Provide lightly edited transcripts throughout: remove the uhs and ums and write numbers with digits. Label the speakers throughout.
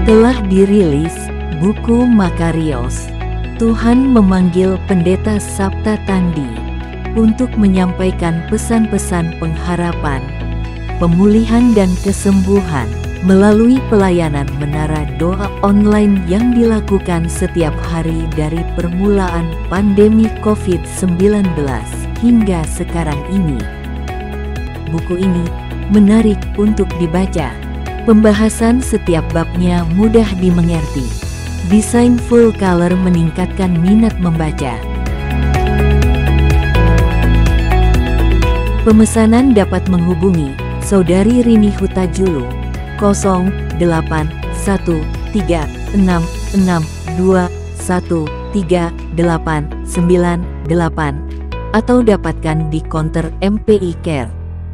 Speaker 1: Telah dirilis buku Makarios. Tuhan memanggil Pendeta Sapta Tandi untuk menyampaikan pesan-pesan pengharapan, pemulihan dan kesembuhan melalui pelayanan menara doa online yang dilakukan setiap hari dari permulaan pandemi COVID-19 hingga sekarang ini. Buku ini menarik untuk dibaca. Pembahasan setiap babnya mudah dimengerti. Desain full color meningkatkan minat membaca. Pemesanan dapat menghubungi Saudari Rini Hutajulu 081366213898 atau dapatkan di konter MPI Care.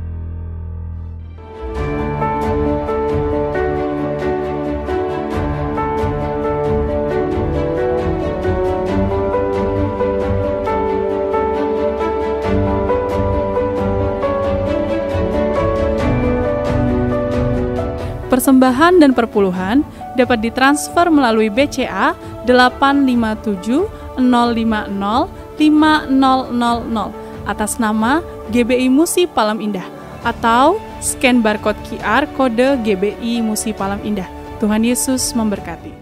Speaker 2: Persembahan dan perpuluhan dapat ditransfer melalui BCA 857 050 5000 atas nama GBI Musi Palem Indah atau scan barcode QR kode GBI Musi Palem Indah. Tuhan Yesus memberkati.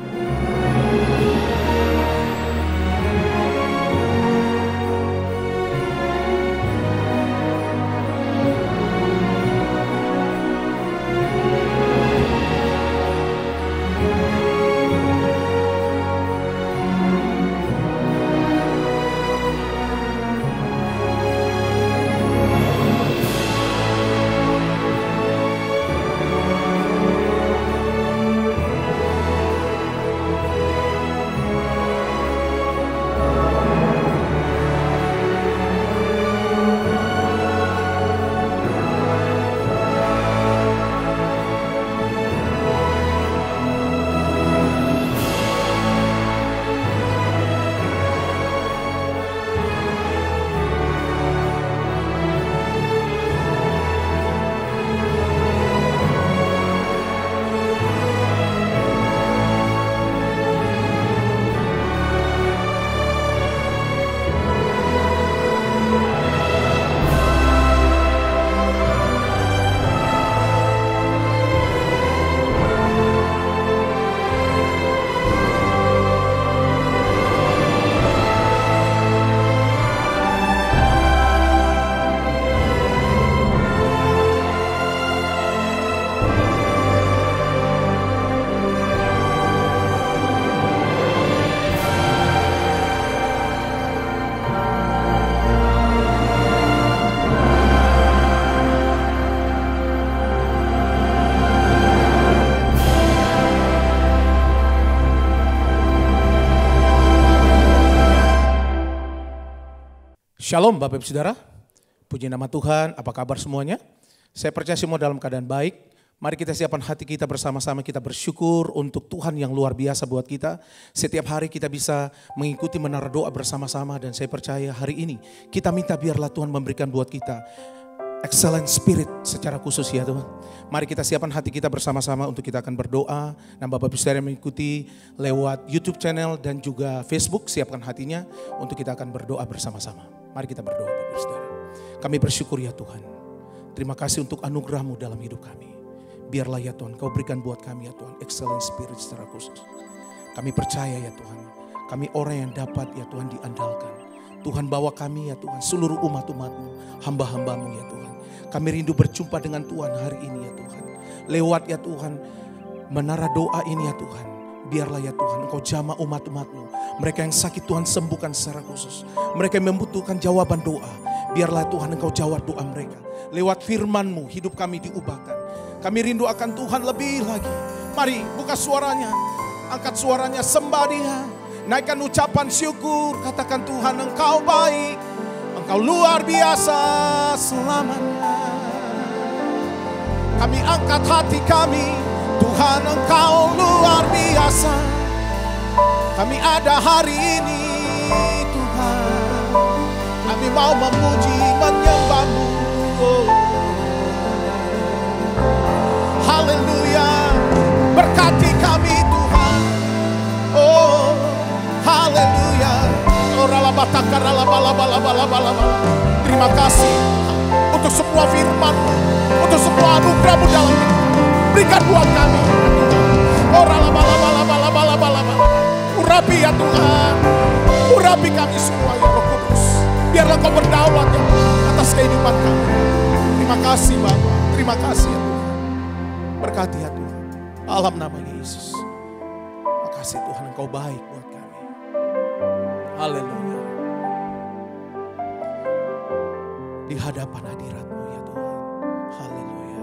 Speaker 3: Shalom Bapak Ibu Saudara, puji nama Tuhan, apa kabar semuanya? Saya percaya semua dalam keadaan baik. Mari kita siapkan hati kita bersama-sama, kita bersyukur untuk Tuhan yang luar biasa buat kita. Setiap hari kita bisa mengikuti menara doa bersama-sama dan saya percaya hari ini kita minta biarlah Tuhan memberikan buat kita excellent spirit secara khusus ya Tuhan. Mari kita siapkan hati kita bersama-sama untuk kita akan berdoa. Dan Bapak Ibu Saudara yang mengikuti lewat YouTube channel dan juga Facebook, siapkan hatinya untuk kita akan berdoa bersama-sama. Mari kita berdoa Bapak Ibu Saudara. Kami bersyukur ya Tuhan. Terima kasih untuk anugerah-Mu dalam hidup kami. Biarlah ya Tuhan Kau berikan buat kami ya Tuhan excellent spirit secara khusus. Kami percaya ya Tuhan. Kami orang yang dapat ya Tuhan diandalkan. Tuhan bawa kami ya Tuhan seluruh umat-umat-Mu, hamba-hamba-Mu ya Tuhan. Kami rindu berjumpa dengan Tuhan hari ini ya Tuhan. Lewat ya Tuhan menara doa ini ya Tuhan. Biarlah ya Tuhan Engkau jamah umat-umat-Mu. Mereka yang sakit Tuhan sembuhkan secara khusus. Mereka yang membutuhkan jawaban doa. Biarlah Tuhan Engkau jawab doa mereka. Lewat firman-Mu hidup kami diubahkan. Kami rindu akan Tuhan lebih lagi. Mari buka suaranya. Angkat suaranya, sembah Dia. Naikkan ucapan syukur. Katakan Tuhan Engkau baik. Engkau luar biasa selamanya. Kami angkat hati kami. Tuhan Engkau luar biasa. Kami ada hari ini Tuhan. Kami mau memuji menyembah-Mu. Haleluya. Berkati kami Tuhan. Oh, haleluya. Terima kasih untuk semua firman-Mu, untuk semua anugerah-Mu dalam hidup. Berikan buat kami. Urapi ya Tuhan. Urapi kami semua ya Roh Kudus. Biarlah Kau berdaulat ya atas kehidupan kami. Terima kasih Bapa. Terima kasih ya Tuhan. Berkati ya Tuhan. Dalam nama Yesus. Terima kasih Tuhan, Engkau baik buat kami. Haleluya. Di hadapan hadirat-Mu ya Tuhan. Haleluya.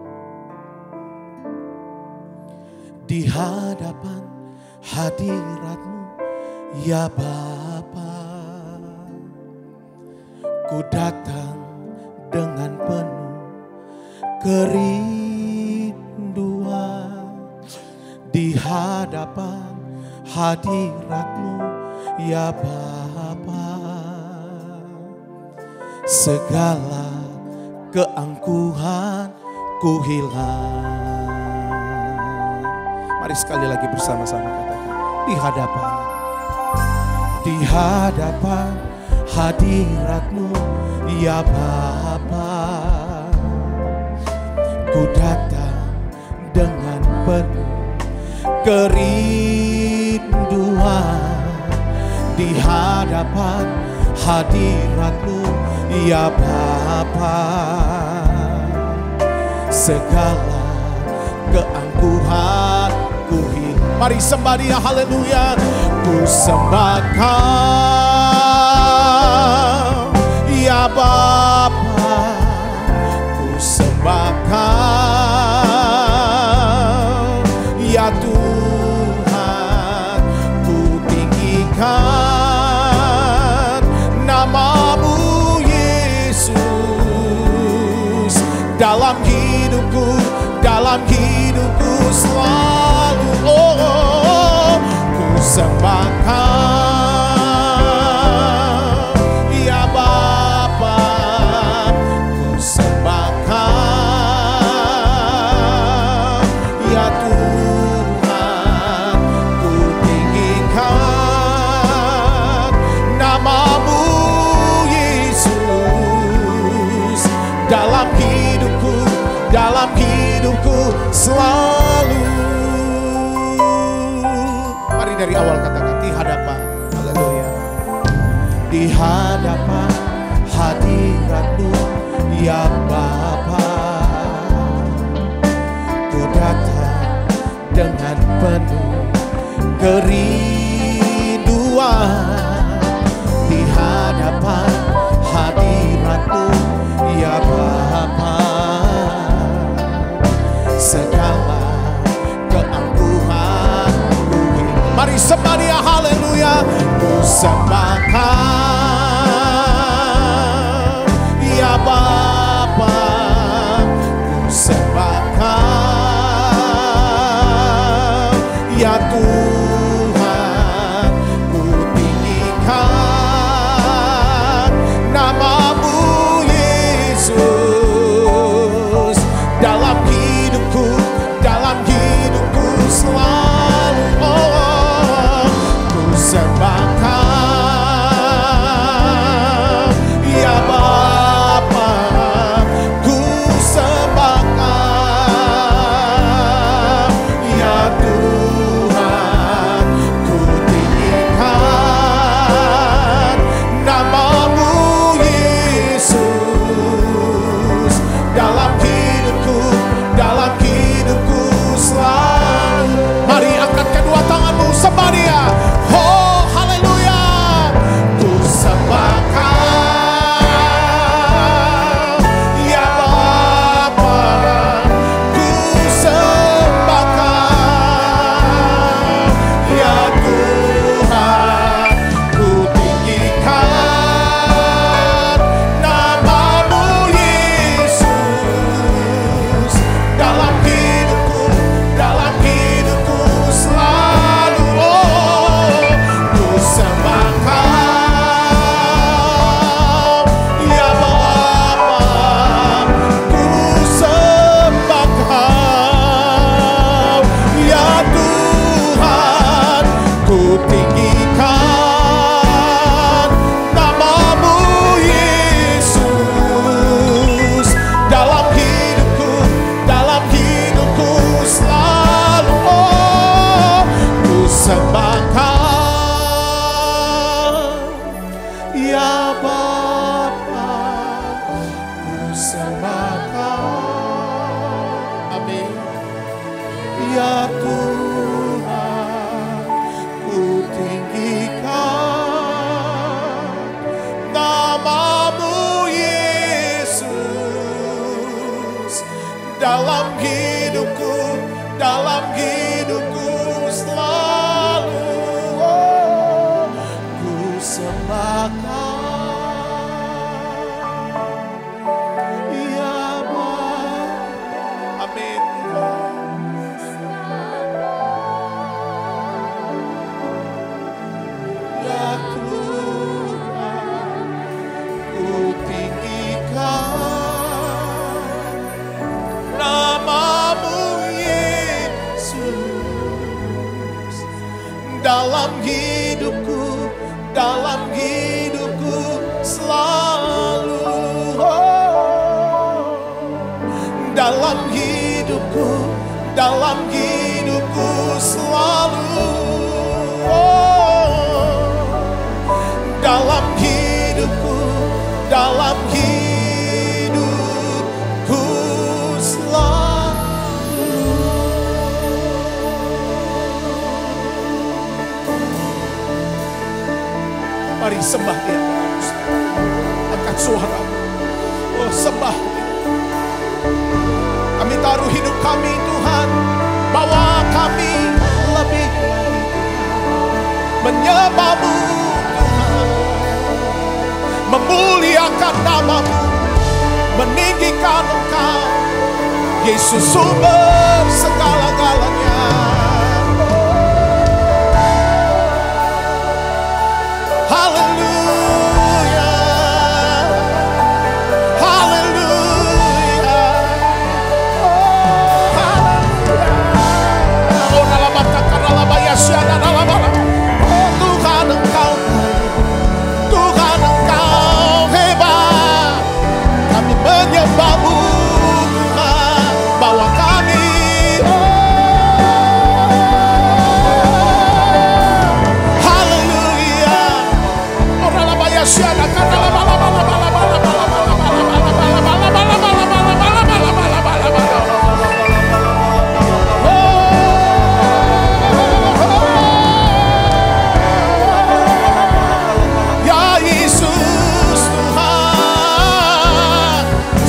Speaker 3: Di hadapan hadirat-Mu ya Bapa, ku datang dengan penuh kerinduan. Di hadapan hadirat-Mu ya Bapa, segala keangkuhan ku hilang. Mari sekali lagi bersama-sama katakan, di hadapan hadirat-Mu ya Bapa, ku datang dengan penuh kerinduan. Di hadapan hadirat-Mu ya Bapa, segala keangkuhan ku hilang. Mari sembah Dia, haleluya. Ku sembahkan ya Bapa, ku sembahkan ya Tuhan, ku tinggikan nama-Mu Yesus dalam hidupku selalu. Oh, ku sembahkan ya Bapa, ku sembahkan ya Tuhan, ku tinggikan nama-Mu Yesus dalam hidupku selalu. Mari dari awal katakan, di hadapan, haleluya. Di hadapan hadirat-Mu ya Bapa, ku datang dengan penuh kerinduan. Di hadapan hadirat-Mu ya Bapa, segala keangkuhan ku hilang. Mari sembah Dia, haleluya. Ku sembahkan ya Bapa, ku sembahkan ya Tuhan, ku tinggikan nama-Mu Yesus dalam hidupku selalu. Oh, ku sembahkan dalam hidupku selalu ku sembahkan. Ya Bapa, amin. Ya Tuhan, ku tinggikan namamu Yesus dalam hidupku selalu, dalam hidupku selalu, dalam hidupku selalu. Mari sembah Dia. Angkat suara. Oh, sembah Dia. Kami taruh hidup kami Tuhan. Bawa kami lebih menyembah-Mu Tuhan. Memuliakan nama-Mu. Meninggikan Engkau. Yesus sumber segala-galanya. Haleluya, haleluya, haleluya. Oh, nalabata karalabaya syada nalabala. Oh, Tuhan Engkau baik, Tuhan Engkau hebat. Kami menyembah-Mu Tuhan, bawa kami. Ya Yesus Tuhan,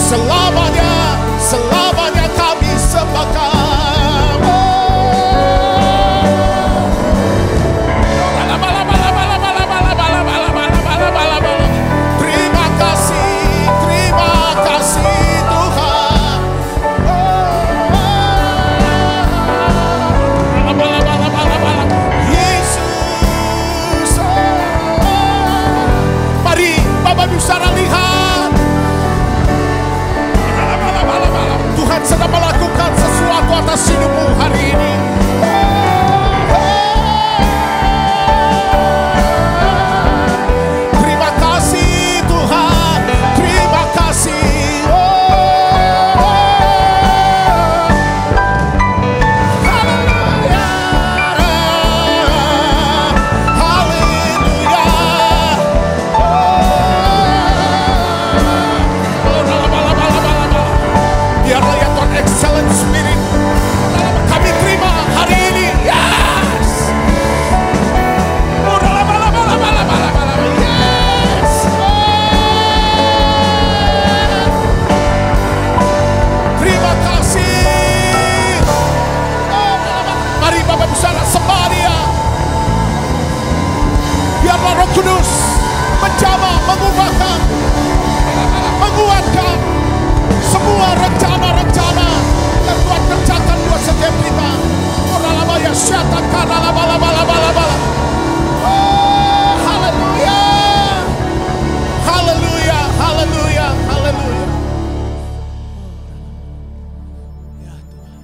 Speaker 3: selamanya kami sembahkan. Terima kasih Tuhan. Yesus. Mari Bapak Bicara lihat. Tuhan sedang melakukan sesuatu atas hidupmu hari ini. Terima kasih Tuhan, terima kasih. Haleluya, haleluya. Biarlah ya Tuhan excellent spirit kami terima hari ini. Yes. Yes. Terima kasih. Mari Bapak Bicara sembah Dia. Biarlah Roh Kudus menjamah, mengubahkan, menguatkan semua rencana-rencana yang Tuhan kerjakan buat setiap kita. Oralabaya syatan karalabala-bala-bala-bala. Oh, haleluya. Haleluya, haleluya, haleluya. Ya Tuhan.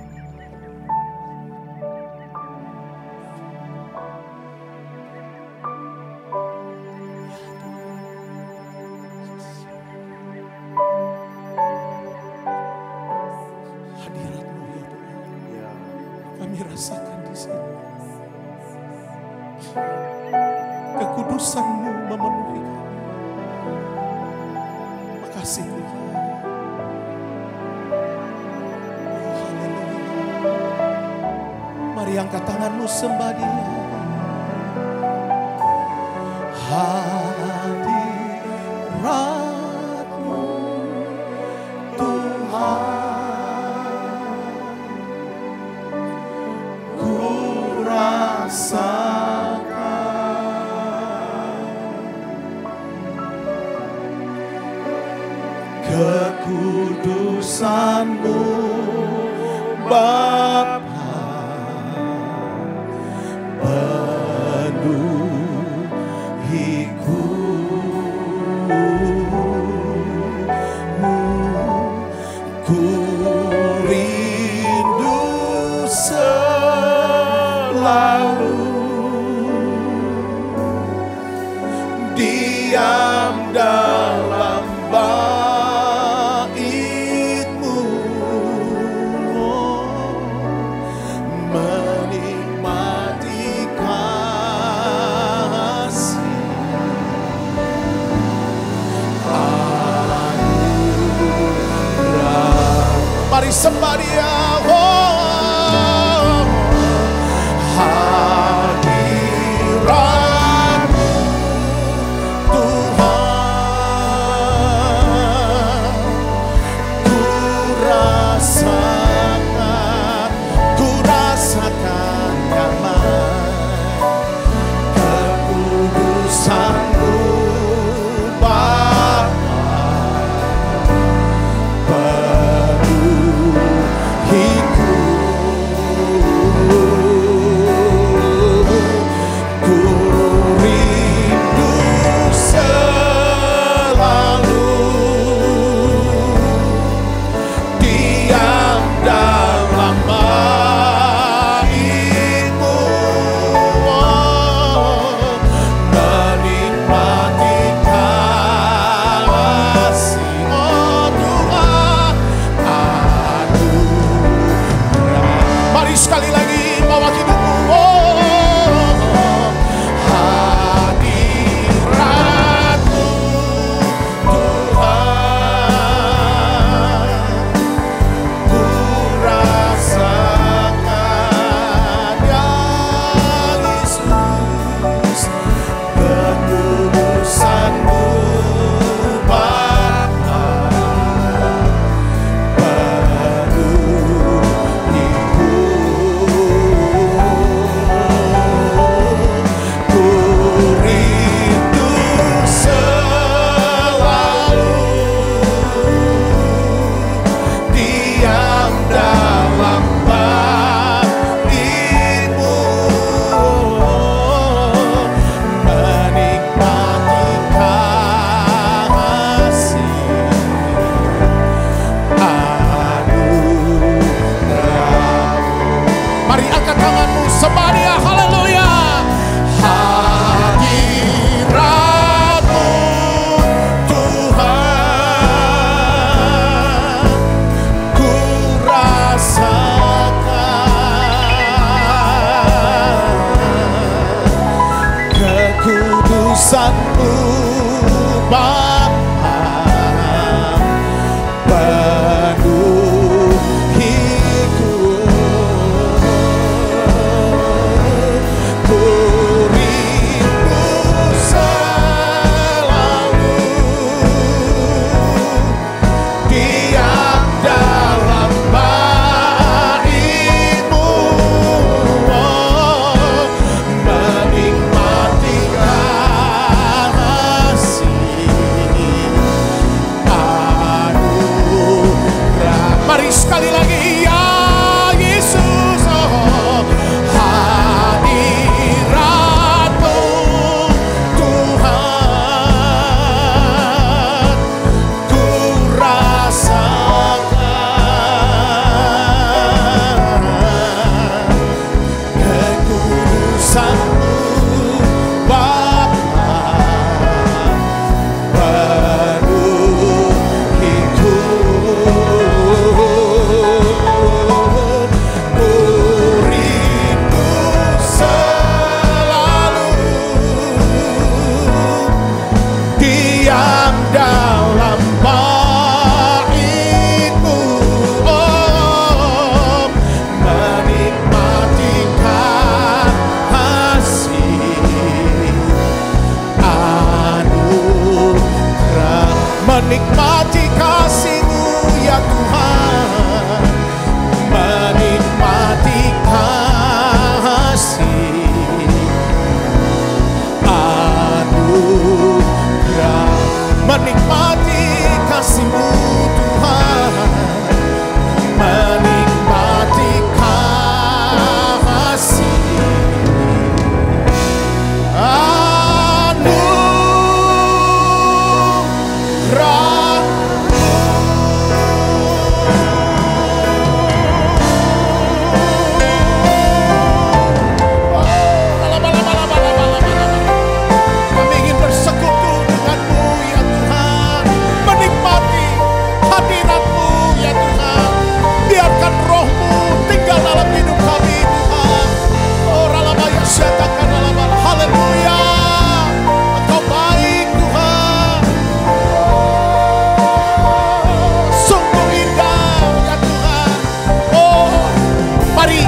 Speaker 3: Hadirat-Mu ya Tuhan. Kami rasakan di sini. Kekudusan-Mu memenuhi kami. Makasih Tuhan. Oh, haleluya. Mari angkat tanganmu sembah Dia. Hadirat-Mu Tuhan.
Speaker 4: Bapa, penuhiku. Ku rindu selalu diam dalam bait-Mu, menikmati kasih anugerah. Mari sembah Dia. Hadirat-Mu Tuhan, ku rasakan damai kekudusan-Mu Bapa, penuhiku.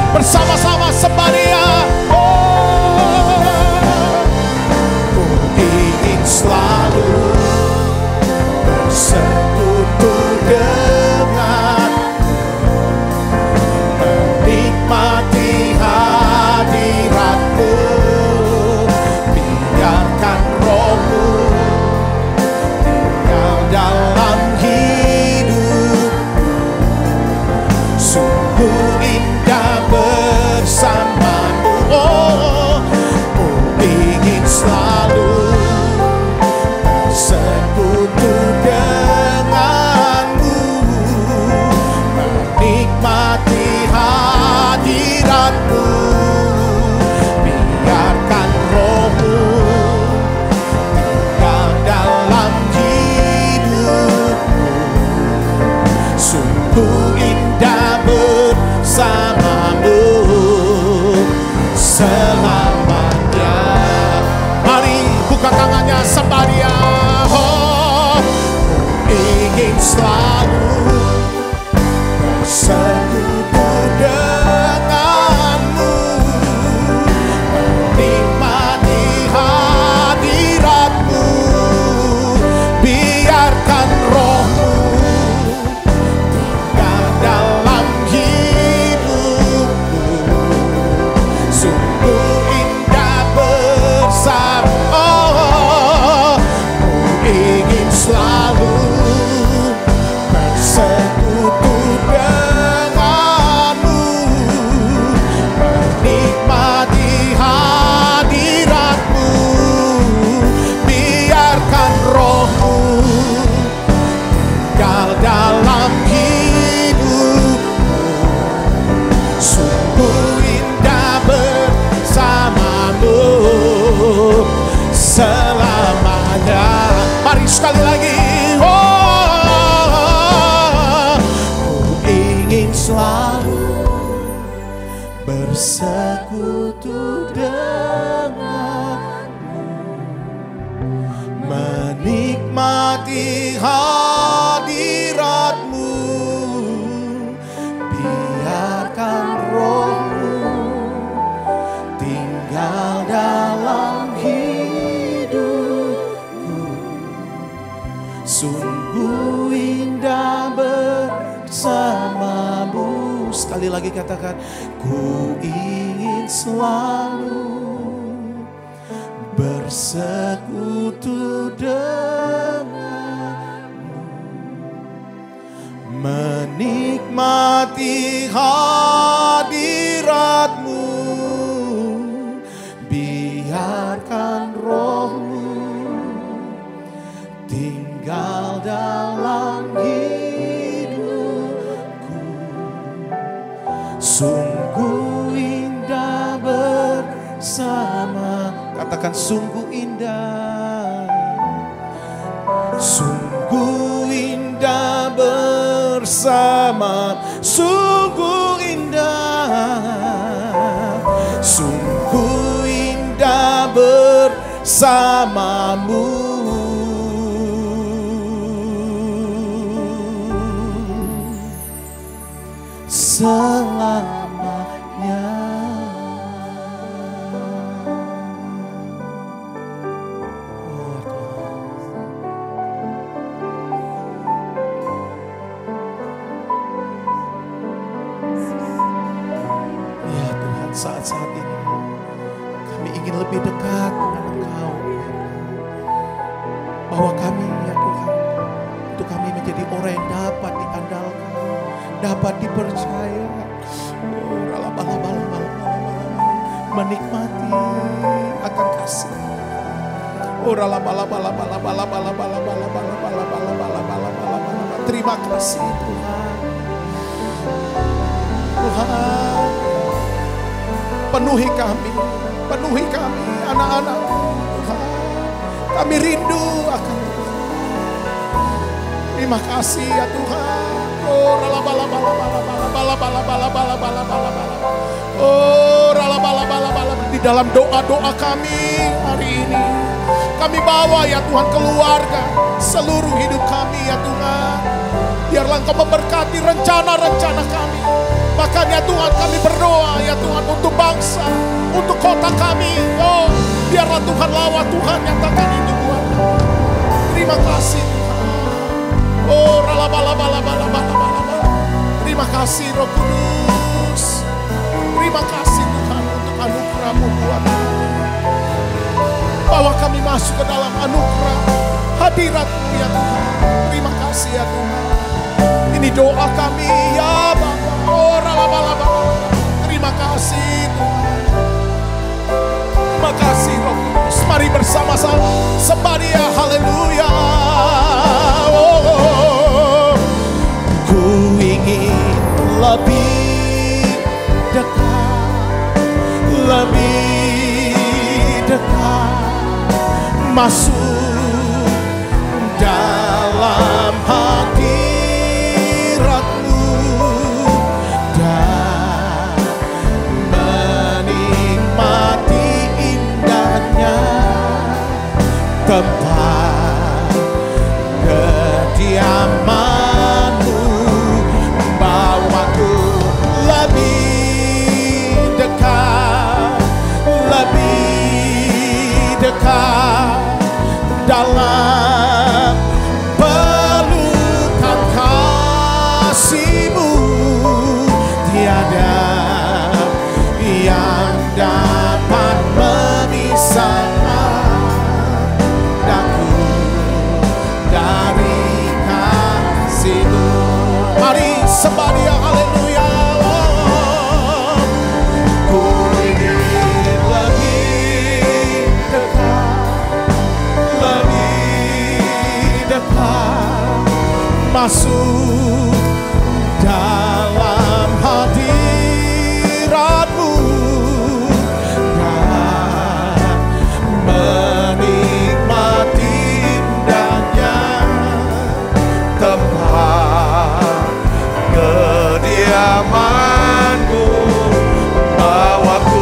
Speaker 3: Bersama-sama sembah Dia. Ku ingin selalu bersekutu dengan, menikmati hadirat-Mu, biarkan Roh-Mu tinggal dalam hidup. Sungguh indah bersama-Mu, oh, ku ingin selalu bersekutu denganmu, menikmati hadirat-Mu, biarkan Roh-Mu tinggal dalam hidupku. Sungguh indah bersama-Mu selamanya. Mari buka tangannya, sembah Dia. Oh, ku ingin selalu bersekutu denganmu, menikmati hadirat-Mu, biarkan Roh-Mu tinggal dalam hidupku. Sungguh indah bersama. Oh, ku ingin selalu bersekutu denganmu, menikmati hadirat-Mu, biarkan Roh-Mu tinggal dalam hidupku. Sungguh indah bersama-Mu selamanya. Mari sekali lagi. Oh, ku ingin selalu bersekutu denganmu, menikmati hadirat-Mu, biarkan Roh-Mu tinggal dalam hidupku. Sungguh indah bersama-Mu. Sekali lagi katakan, ku ingin selalu bersekutu denganmu, menikmati hadirat-Mu, biarkan Roh-Mu tinggal dalam hidupku. Sungguh indah bersama. Katakan sungguh indah. Sungguh indah bersama. Sungguh indah. Sungguh indah bersama-Mu selamanya. Oh Tuhan. Ya Tuhan, saat-saat ini kami ingin lebih dekat dengan Engkau. Bahwa kami ya Tuhan, untuk kami menjadi orang yang dapat diandalkan, dapat dipercaya. Oh, menikmati akan kasih. Oh, terima kasih Tuhan. Tuhan, penuhi kami anak-anak Tuhan. Kami rindu akan Tuhan. Terima kasih ya Tuhan. Oh, di dalam doa-doa kami hari ini, kami bawa ya Tuhan keluarga, seluruh hidup kami ya Tuhan. Biarlah Engkau memberkati rencana-rencana kami. Bahkan ya Tuhan, kami berdoa ya Tuhan untuk bangsa, untuk kota kami. Oh, biarlah Tuhan lawat, Tuhan nyatakan itu buat kami. Terima kasih Tuhan. Oh, terima kasih Roh Kudus. Terima kasih Tuhan untuk anugerah-Mu buat kami. Bawa kami masuk ke dalam anugerah hadirat-Mu ya Tuhan. Terima kasih ya Tuhan. Ini doa kami ya Bapa. Oh, terima kasih Tuhan. Terima kasih Roh Kudus. Mari bersama-sama sembah Dia. Haleluya. Oh, ku ingin lebih dekat, lebih dekat, masuk dalam hadirat-Mu dan menikmati indahnya tempat kediaman-Mu. Bawaku lebih dekat, lebih dekat dalam pelukan kasih-Mu. Tiada yang dapat memisahkan aku dari kasih-Mu. Mari sembah Dia, haleluya. Oh, ku ingin lebih dekat, lebih dekat, masuk dalam hadirat-Mu dan menikmati indahnya tempat kediaman-Mu. Bawaku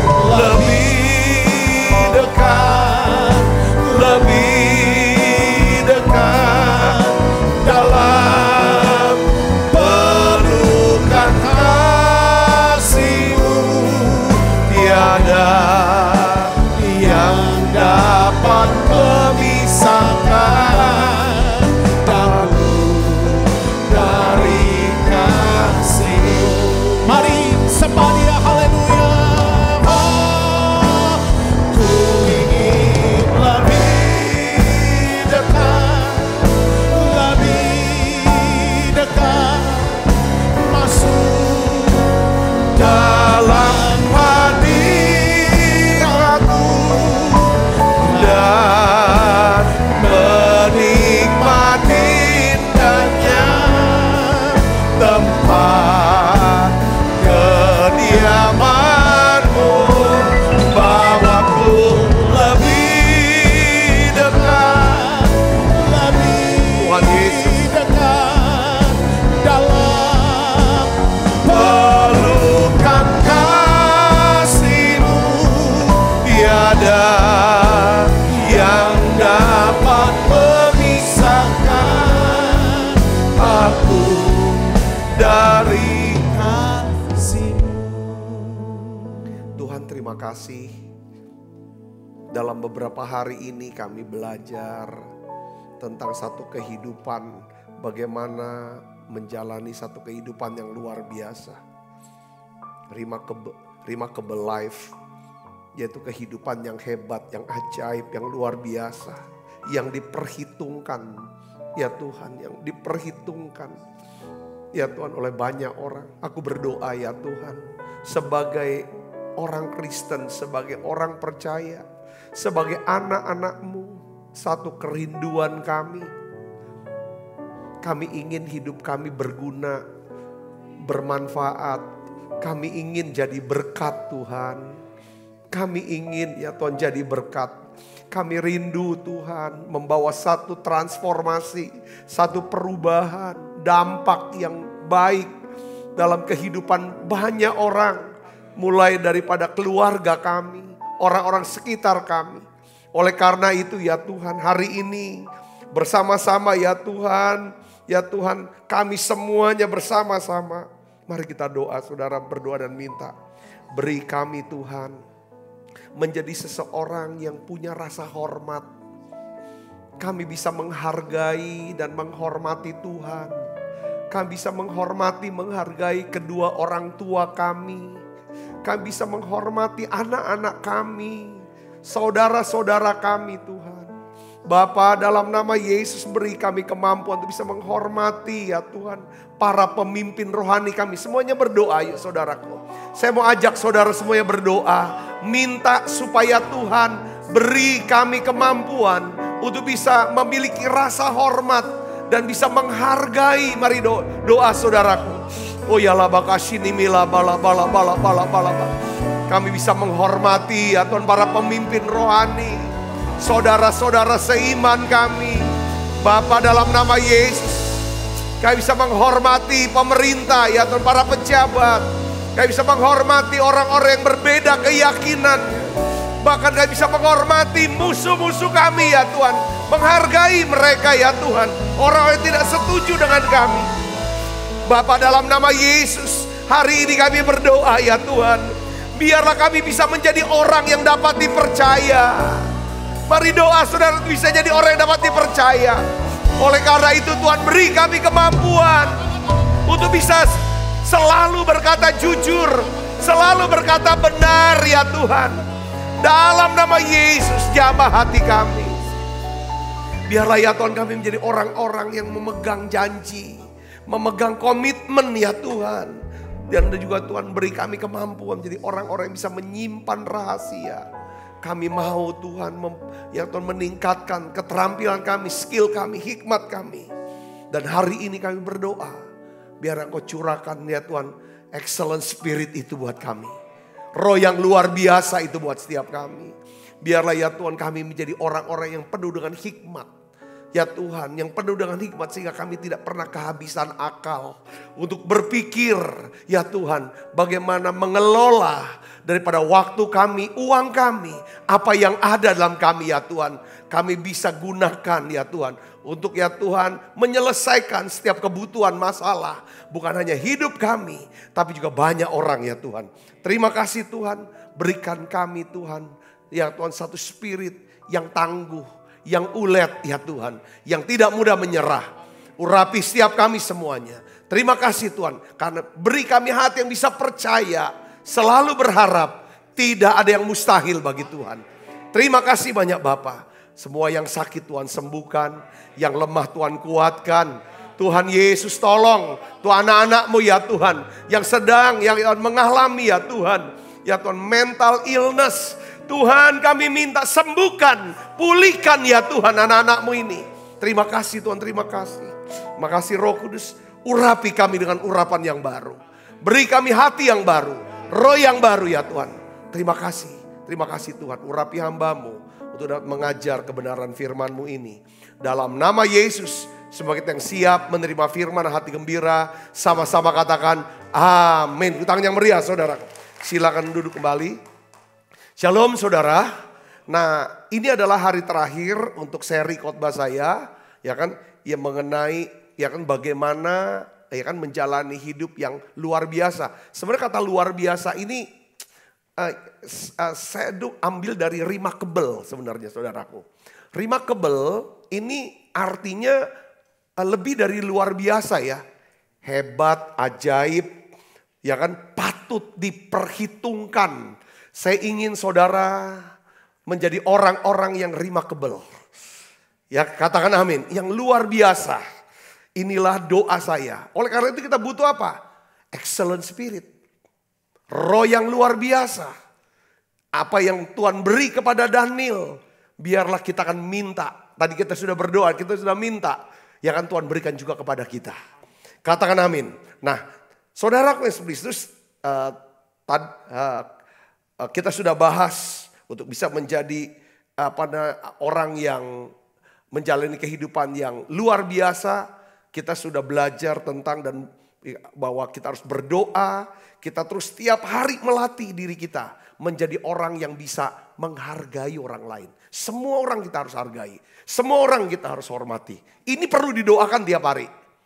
Speaker 3: lebih dekat, lebih dekat dalam pelukan kasih-Mu. Tiada yang dapat memisahkan aku dari kasih-Mu. Mari sembah Dia, haleluya. Oh, ku ingin lebih dekat, lebih dekat, masuk dalam hadirat-Mu dan menikmati indahnya tempat kediaman-Mu. Bawaku lebih dekat, lebih dekat dalam pelukan kasih-Mu. Tiada yang dapat memisahkan aku dari kasih-Mu.
Speaker 5: Tuhan, terima kasih. Dalam beberapa hari ini kami belajar tentang satu kehidupan, bagaimana menjalani satu kehidupan yang luar biasa. Remarkable life, yaitu kehidupan yang hebat, yang ajaib, yang luar biasa, yang diperhitungkan, ya Tuhan, yang diperhitungkan, ya Tuhan, oleh banyak orang. Aku berdoa ya Tuhan, sebagai orang Kristen, sebagai orang percaya, sebagai anak-anak-Mu, satu kerinduan kami ingin hidup kami berguna, bermanfaat. Kami ingin jadi berkat Tuhan. Kami ingin ya Tuhan jadi berkat. Kami rindu Tuhan membawa satu transformasi, satu perubahan, dampak yang baik dalam kehidupan banyak orang. Mulai daripada keluarga kami, orang-orang sekitar kami. Oleh karena itu ya Tuhan, hari ini bersama-sama ya Tuhan, Ya Tuhan, kami semuanya bersama-sama. Mari kita doa, saudara, berdoa dan minta. Beri kami Tuhan menjadi seseorang yang punya rasa hormat. Kami bisa menghargai dan menghormati Tuhan. Kami bisa menghargai kedua orang tua kami. Kami bisa menghormati anak-anak kami, saudara-saudara kami Tuhan. Bapa, dalam nama Yesus beri kami kemampuan untuk bisa menghormati ya Tuhan para pemimpin rohani kami. Semuanya berdoa yuk saudaraku. Saya mau ajak saudara semuanya berdoa. Minta supaya Tuhan beri kami kemampuan untuk bisa memiliki rasa hormat dan bisa menghargai. Mari doa saudaraku. Oh ya la bakashini mila bala bala bala bala bala. Kami bisa menghormati ya Tuhan para pemimpin rohani. Saudara-saudara seiman kami. Bapa, dalam nama Yesus, kami bisa menghormati pemerintah ya Tuhan, para pejabat. Kami bisa menghormati orang-orang yang berbeda keyakinan. Bahkan kami bisa menghormati musuh-musuh kami ya Tuhan. Menghargai mereka ya Tuhan, orang yang tidak setuju dengan kami. Bapa, dalam nama Yesus, hari ini kami berdoa ya Tuhan. Biarlah kami bisa menjadi orang yang dapat dipercaya. Mari doa saudara bisa jadi orang yang dapat dipercaya. Oleh karena itu Tuhan beri kami kemampuan untuk bisa selalu berkata jujur, selalu berkata benar ya Tuhan. Dalam nama Yesus jamah hati kami. Biarlah ya Tuhan kami menjadi orang-orang yang memegang janji, memegang komitmen ya Tuhan. Dan juga Tuhan beri kami kemampuan menjadi orang-orang yang bisa menyimpan rahasia. Kami mau Tuhan ya Tuhan meningkatkan keterampilan kami, skill kami, hikmat kami. Dan hari ini kami berdoa, biar Engkau curahkan ya Tuhan excellent spirit itu buat kami. Roh yang luar biasa itu buat setiap kami. Biarlah ya Tuhan kami menjadi orang-orang yang penuh dengan hikmat. Ya Tuhan, yang penuh dengan hikmat sehingga kami tidak pernah kehabisan akal untuk berpikir ya Tuhan bagaimana mengelola daripada waktu kami, uang kami, apa yang ada dalam kami ya Tuhan. Kami bisa gunakan ya Tuhan untuk ya Tuhan menyelesaikan setiap kebutuhan masalah. Bukan hanya hidup kami, tapi juga banyak orang ya Tuhan. Terima kasih Tuhan, berikan kami Tuhan ya Tuhan satu spirit yang tangguh, yang ulet ya Tuhan, yang tidak mudah menyerah. Urapi setiap kami semuanya. Terima kasih Tuhan, karena beri kami hati yang bisa percaya, selalu berharap, tidak ada yang mustahil bagi Tuhan. Terima kasih banyak Bapa. Semua yang sakit Tuhan sembuhkan, yang lemah Tuhan kuatkan. Tuhan Yesus tolong Tuhan anak-anak-Mu ya Tuhan, yang sedang, yang mengalami ya Tuhan, ya Tuhan mental illness. Tuhan kami minta sembuhkan, pulihkan ya Tuhan anak-anak-Mu ini. Terima kasih Tuhan, terima kasih. Makasih Roh Kudus, urapi kami dengan urapan yang baru. Beri kami hati yang baru, roh yang baru ya Tuhan. Terima kasih Tuhan, urapi hamba-Mu untuk dapat mengajar kebenaran firman-Mu ini. Dalam nama Yesus, sebagai yang siap menerima firman hati gembira, sama-sama katakan amin. Tangan yang meriah saudara, silakan duduk kembali. Shalom saudara. Nah, ini adalah hari terakhir untuk seri khotbah saya, ya kan, yang mengenai ya kan bagaimana ya kan menjalani hidup yang luar biasa. Sebenarnya kata luar biasa ini saya ambil dari remarkable sebenarnya saudaraku. Remarkable ini artinya lebih dari luar biasa ya. Hebat, ajaib, ya kan patut diperhitungkan. Saya ingin saudara menjadi orang-orang yang remarkable. Ya katakan amin. Yang luar biasa. Inilah doa saya. Oleh karena itu kita butuh apa? Excellent spirit. Roh yang luar biasa. Apa yang Tuhan beri kepada Daniel. Biarlah kita akan minta. Tadi kita sudah berdoa, kita sudah minta. Ya kan Tuhan berikan juga kepada kita. Katakan amin. Nah saudaraku Yesus Kristus. Kita sudah bahas untuk bisa menjadi orang yang menjalani kehidupan yang luar biasa. Kita sudah belajar tentang dan bahwa kita harus berdoa. Kita terus setiap hari melatih diri kita menjadi orang yang bisa menghargai orang lain. Semua orang kita harus hargai. Semua orang kita harus hormati. Ini perlu didoakan tiap hari.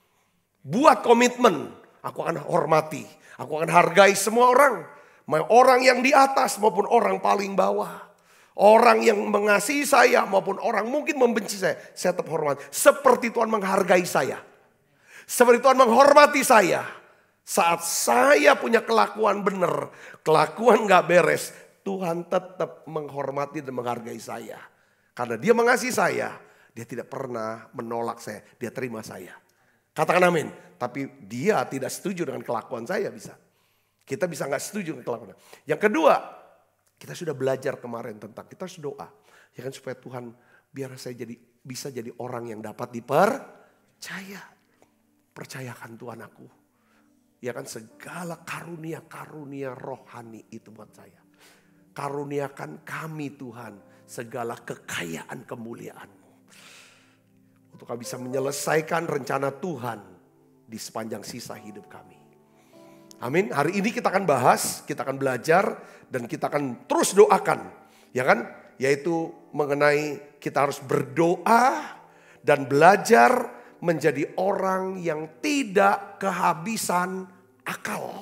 Speaker 5: Buat komitmen, aku akan hormati, aku akan hargai semua orang. Orang yang di atas maupun orang paling bawah. Orang yang mengasihi saya maupun orang mungkin membenci saya tetap hormat. Seperti Tuhan menghargai saya. Seperti Tuhan menghormati saya. Saat saya punya kelakuan benar, kelakuan gak beres, Tuhan tetap menghormati dan menghargai saya. Karena dia mengasihi saya, dia tidak pernah menolak saya, dia terima saya. Katakan amin. Tapi dia tidak setuju dengan kelakuan saya bisa. Kita bisa gak setuju dengan kelakuan. Yang kedua, kita sudah belajar kemarin tentang kita harus doa. Ya kan supaya Tuhan biar saya bisa jadi orang yang dapat dipercaya. Percayakan Tuhan aku. Ya kan segala karunia-karunia rohani itu buat saya. Karuniakan kami Tuhan segala kekayaan kemuliaan-Mu. Untuk kami bisa menyelesaikan rencana Tuhan di sepanjang sisa hidup kami. Amin. Hari ini kita akan bahas, kita akan belajar dan kita akan terus doakan. Ya kan? Yaitu mengenai kita harus berdoa dan belajar menjadi orang yang tidak kehabisan akal.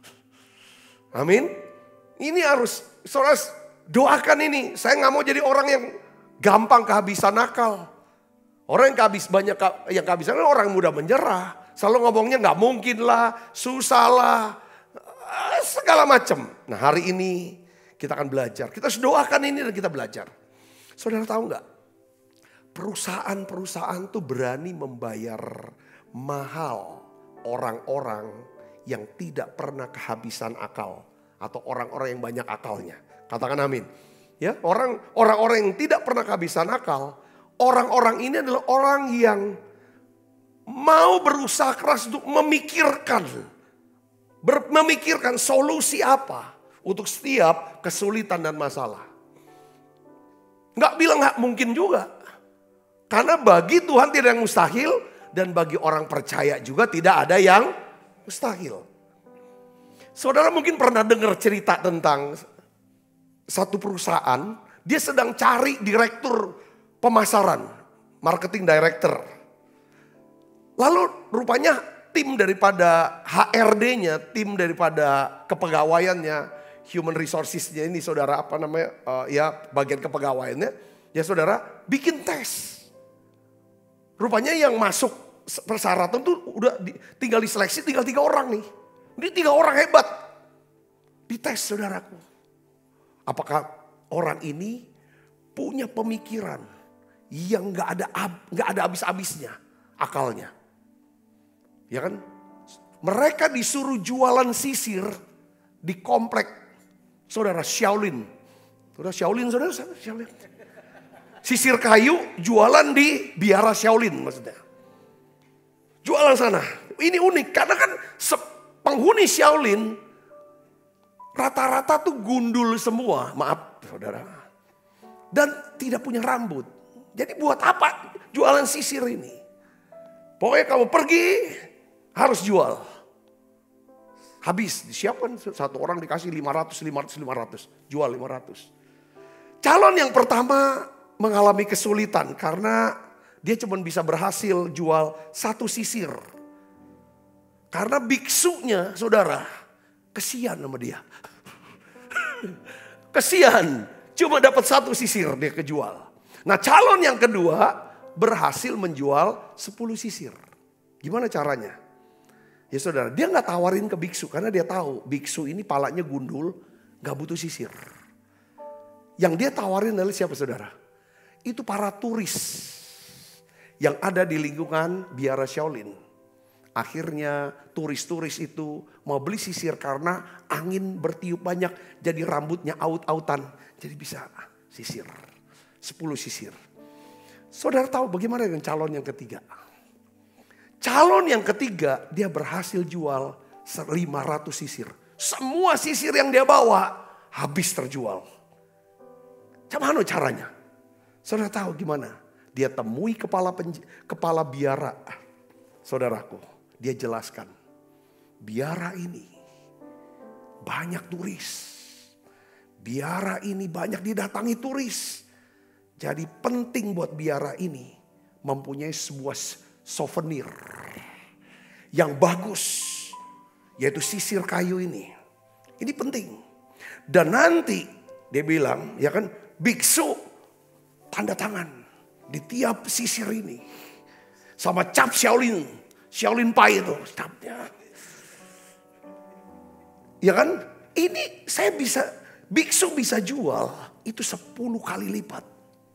Speaker 5: Amin. Ini harus, saudara doakan ini. Saya gak mau jadi orang yang gampang kehabisan akal. Orang yang kehabisan orang mudah menyerah. Selalu ngomongnya gak mungkin lah, susah lah, segala macam. Nah hari ini kita akan belajar. Kita harus doakan ini dan kita belajar. Saudara tahu gak? Perusahaan-perusahaan tuh berani membayar mahal orang-orang yang tidak pernah kehabisan akal. Atau orang-orang yang banyak akalnya. Katakan amin. Ya, orang-orang yang tidak pernah kehabisan akal. Orang-orang ini adalah orang yang mau berusaha keras untuk memikirkan solusi apa untuk setiap kesulitan dan masalah. Nggak bilang nggak mungkin juga. Karena bagi Tuhan tidak yang mustahil dan bagi orang percaya juga tidak ada yang mustahil. Saudara mungkin pernah dengar cerita tentang satu perusahaan, dia sedang cari direktur pemasaran, marketing director. Lalu rupanya tim daripada HRD-nya, tim daripada kepegawaiannya, human resources-nya ini saudara apa namanya, ya bagian kepegawaiannya, ya saudara bikin tes. Rupanya yang masuk persyaratan tuh udah tinggal diseleksi tinggal 3 orang nih. Ini 3 orang hebat. Dites saudaraku. Apakah orang ini punya pemikiran yang gak ada habis-habisnya akalnya. Ya kan? Mereka disuruh jualan sisir di komplek saudara Shaolin. Saudara Shaolin, saudara Shaolin. Sisir kayu jualan di biara Shaolin maksudnya. Jualan sana. Ini unik karena kan penghuni Shaolin rata-rata tuh gundul semua. Maaf saudara. Dan tidak punya rambut. Jadi buat apa jualan sisir ini? Pokoknya kamu pergi harus jual. Habis disiapkan satu orang dikasih 500. Jual 500. Calon yang pertama mengalami kesulitan karena dia cuma bisa berhasil jual 1 sisir. Karena biksunya saudara kesian sama dia. Kesian cuma dapat 1 sisir dia kejual. Nah calon yang kedua berhasil menjual 10 sisir. Gimana caranya? Ya saudara, dia gak tawarin ke biksu karena dia tahu biksu ini palanya gundul, gak butuh sisir. Yang dia tawarin adalah siapa saudara? Itu para turis yang ada di lingkungan biara Shaolin. Akhirnya turis-turis itu mau beli sisir karena angin bertiup banyak. Jadi rambutnya aut-autan. Jadi bisa sisir. 10 sisir. Saudara tahu bagaimana dengan calon yang ketiga? Calon yang ketiga dia berhasil jual 500 sisir. Semua sisir yang dia bawa habis terjual. Gimana caranya? Saudara tahu gimana? Dia temui kepala biara. Saudaraku, dia jelaskan. Biara ini banyak turis. Biara ini banyak didatangi turis. Jadi penting buat biara ini mempunyai sebuah souvenir yang bagus, yaitu sisir kayu ini. Ini penting. Dan nanti dia bilang, ya kan, biksu tanda tangan di tiap sisir ini. Sama cap Shaolin Pai itu capnya. Ya kan, ini biksu bisa jual itu 10 kali lipat.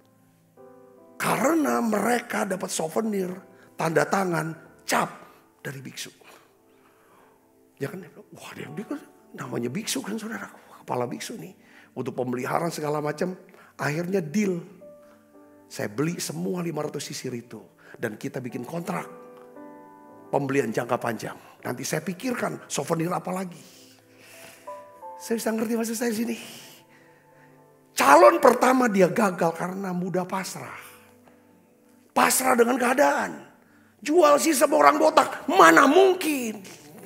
Speaker 5: Karena mereka dapat souvenir, tanda tangan, cap dari biksu. Ya kan, wah dia namanya biksu kan saudara, kepala biksu nih. Untuk pemeliharaan segala macam, akhirnya deal. Saya beli semua 500 sisir itu. Dan kita bikin kontrak. Pembelian jangka panjang. Nanti saya pikirkan souvenir apa lagi. Saya bisa ngerti maksud saya di sini. Calon pertama dia gagal karena mudah pasrah. Pasrah dengan keadaan. Jual sih sama orang botak. Mana mungkin.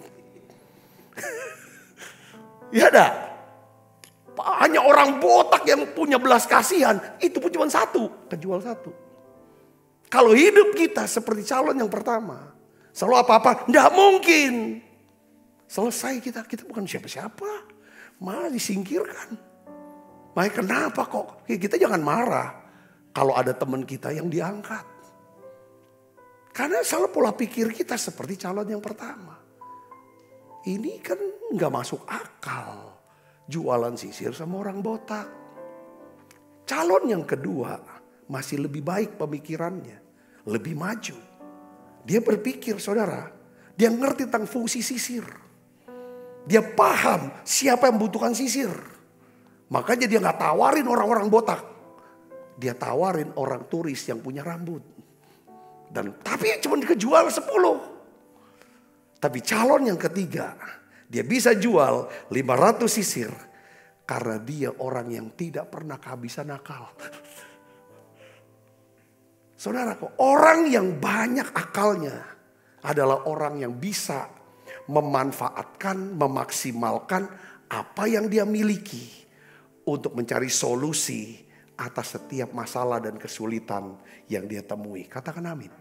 Speaker 5: Ya dah. Hanya orang botak yang punya belas kasihan. Itu pun cuma satu. Kejual satu. Kalau hidup kita seperti calon yang pertama. Selalu apa-apa. Tidak mungkin. Selesai kita. Kita bukan siapa-siapa. Malah disingkirkan. Makanya kenapa kok. Kita jangan marah. Kalau ada teman kita yang diangkat. Karena selalu pola pikir kita seperti calon yang pertama. Ini kan gak masuk akal. Jualan sisir sama orang botak. Calon yang kedua masih lebih baik pemikirannya. Lebih maju. Dia berpikir saudara. Dia ngerti tentang fungsi sisir. Dia paham siapa yang membutuhkan sisir. Makanya dia gak tawarin orang-orang botak. Dia tawarin orang turis yang punya rambut. Tapi cuma kejual 10. Tapi calon yang ketiga, dia bisa jual 500 sisir. Karena dia orang yang tidak pernah kehabisan akal. Saudara, orang yang banyak akalnya adalah orang yang bisa memanfaatkan, memaksimalkan apa yang dia miliki. Untuk mencari solusi atas setiap masalah dan kesulitan yang dia temui. Katakan amin.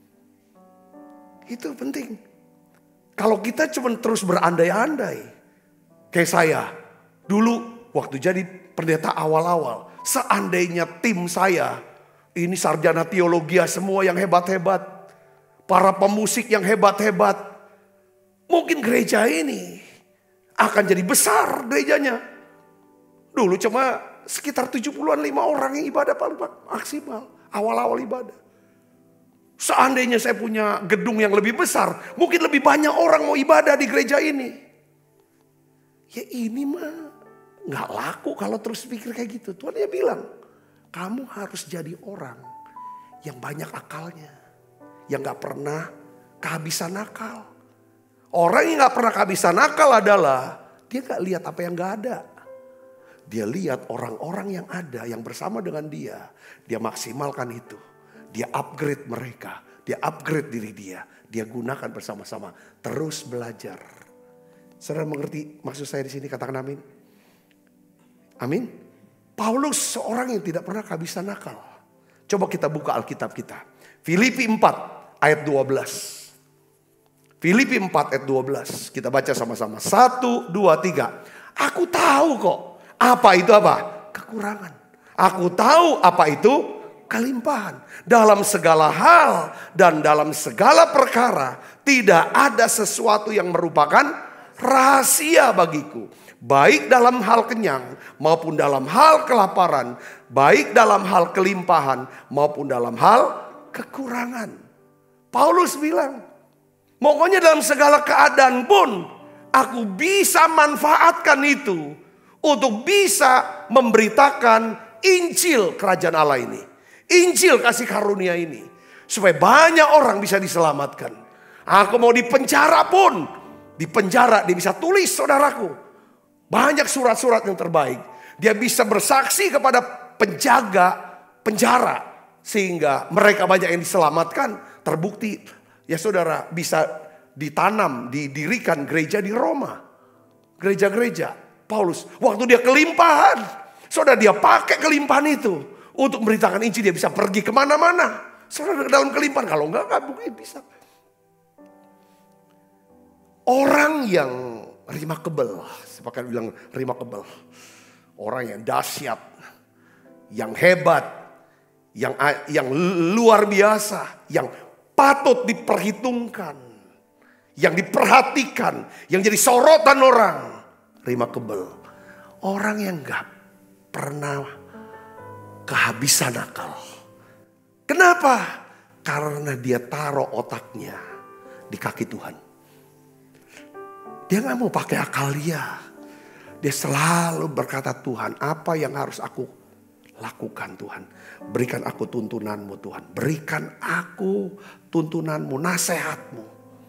Speaker 5: Itu penting. Kalau kita cuma terus berandai-andai. Kayak saya. Dulu waktu jadi pendeta awal-awal. Seandainya tim saya. Ini sarjana teologi semua yang hebat-hebat. Para pemusik yang hebat-hebat. Mungkin gereja ini akan jadi besar gerejanya. Dulu cuma sekitar 70-an 5 orang yang ibadah paling maksimal. Awal-awal ibadah. Seandainya saya punya gedung yang lebih besar. Mungkin lebih banyak orang mau ibadah di gereja ini. Ya ini mah gak laku kalau terus pikir kayak gitu. Tuhan dia bilang. Kamu harus jadi orang yang banyak akalnya. Yang gak pernah kehabisan akal. Orang yang gak pernah kehabisan akal adalah. Dia gak lihat apa yang gak ada. Dia lihat orang-orang yang ada, yang bersama dengan dia. Dia maksimalkan itu. Dia upgrade mereka. Dia upgrade diri dia. Dia gunakan bersama-sama. Terus belajar. Saudara mengerti maksud saya di sini? Katakan amin. Amin. Paulus seorang yang tidak pernah kehabisan akal. Coba kita buka Alkitab kita. Filipi 4 ayat 12. Filipi 4 ayat 12. Kita baca sama-sama. 1, 2, 3. Aku tahu kok. Apa itu apa? Kekurangan. Aku tahu apa itu kelimpahan. Dalam segala hal dan dalam segala perkara tidak ada sesuatu yang merupakan rahasia bagiku. Baik dalam hal kenyang maupun dalam hal kelaparan. Baik dalam hal kelimpahan maupun dalam hal kekurangan. Paulus bilang, pokoknya dalam segala keadaan pun aku bisa manfaatkan itu. Untuk bisa memberitakan Injil kerajaan Allah ini. Injil kasih karunia ini. Supaya banyak orang bisa diselamatkan. Aku mau di penjara pun. Di penjara dia bisa tulis saudaraku. Banyak surat-surat yang terbaik. Dia bisa bersaksi kepada penjaga penjara. Sehingga mereka banyak yang diselamatkan. Terbukti ya saudara bisa ditanam, didirikan gereja di Roma. Gereja-gereja. Paulus, waktu dia kelimpahan, saudara dia pakai kelimpahan itu untuk memberitakan Injil. Dia bisa pergi kemana-mana, saudara dalam kelimpahan. Kalau enggak mungkin bisa. Orang yang remarkable, sepakat bilang remarkable. Orang yang dahsyat, yang hebat, yang luar biasa, yang patut diperhitungkan, yang diperhatikan, yang jadi sorotan orang. Remarkable. Orang yang gak pernah kehabisan akal. Kenapa? Karena dia taruh otaknya di kaki Tuhan. Dia gak mau pakai akal dia. Dia selalu berkata, Tuhan, apa yang harus aku lakukan Tuhan? Berikan aku tuntunanmu Tuhan. Berikan aku tuntunanmu, nasihatmu.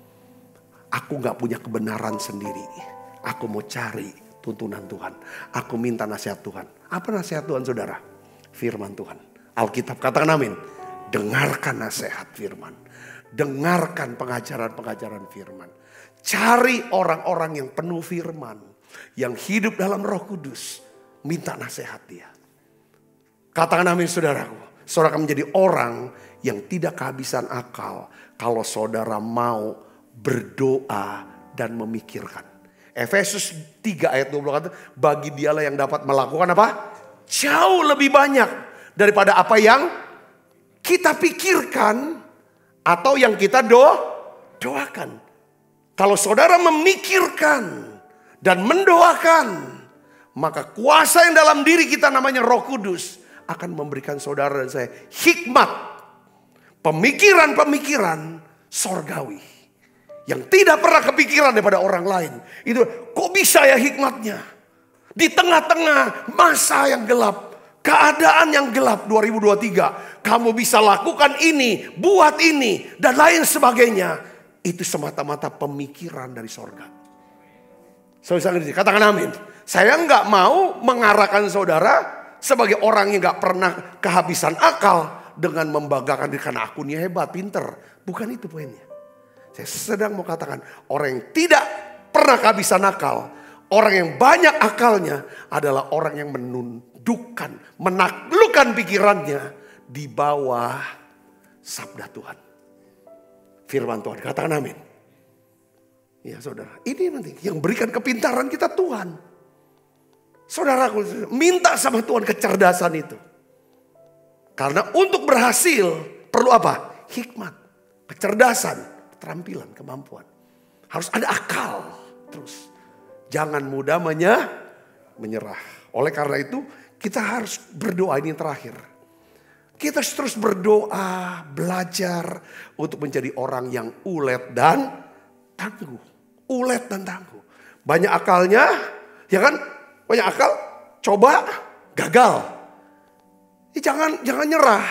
Speaker 5: Aku gak punya kebenaran sendiri. Aku mau cari tuntunan Tuhan. Aku minta nasihat Tuhan. Apa nasihat Tuhan saudara? Firman Tuhan. Alkitab, katakan amin. Dengarkan nasihat firman. Dengarkan pengajaran-pengajaran firman. Cari orang-orang yang penuh firman. Yang hidup dalam Roh Kudus. Minta nasihat dia. Katakan amin saudaraku. Saudara akan menjadi orang yang tidak kehabisan akal. Kalau saudara mau berdoa dan memikirkan. Efesus 3 ayat 20 kata, bagi dialah yang dapat melakukan apa? Jauh lebih banyak daripada apa yang kita pikirkan atau yang kita doakan. Kalau saudara memikirkan dan mendoakan, maka kuasa yang dalam diri kita namanya Roh Kudus akan memberikan saudara dan saya hikmat, pemikiran-pemikiran sorgawi yang tidak pernah kepikiran daripada orang lain. Itu kok bisa ya hikmatnya? Di tengah-tengah masa yang gelap, keadaan yang gelap 2023, kamu bisa lakukan ini, buat ini, dan lain sebagainya. Itu semata-mata pemikiran dari sorga. Saudara, katakan amin. Saya nggak mau mengarahkan saudara sebagai orang yang nggak pernah kehabisan akal dengan membanggakan diri karena aku ini hebat, pinter. Bukan itu poinnya. Saya sedang mau katakan orang yang tidak pernah kehabisan akal, orang yang banyak akalnya adalah orang yang menundukkan, menaklukkan pikirannya di bawah sabda Tuhan. Firman Tuhan, katakan amin. Ya saudara, ini nanti yang berikan kepintaran kita Tuhan. Saudaraku, minta sama Tuhan kecerdasan itu. Karena untuk berhasil perlu apa? Hikmat, kecerdasan, keterampilan, kemampuan. Harus ada akal terus. Jangan mudah menyerah. Oleh karena itu kita harus berdoa, ini yang terakhir. Kita terus berdoa, belajar untuk menjadi orang yang ulet dan tangguh. Ulet dan tangguh. Banyak akalnya, ya kan? Banyak akal, coba gagal. Jangan nyerah.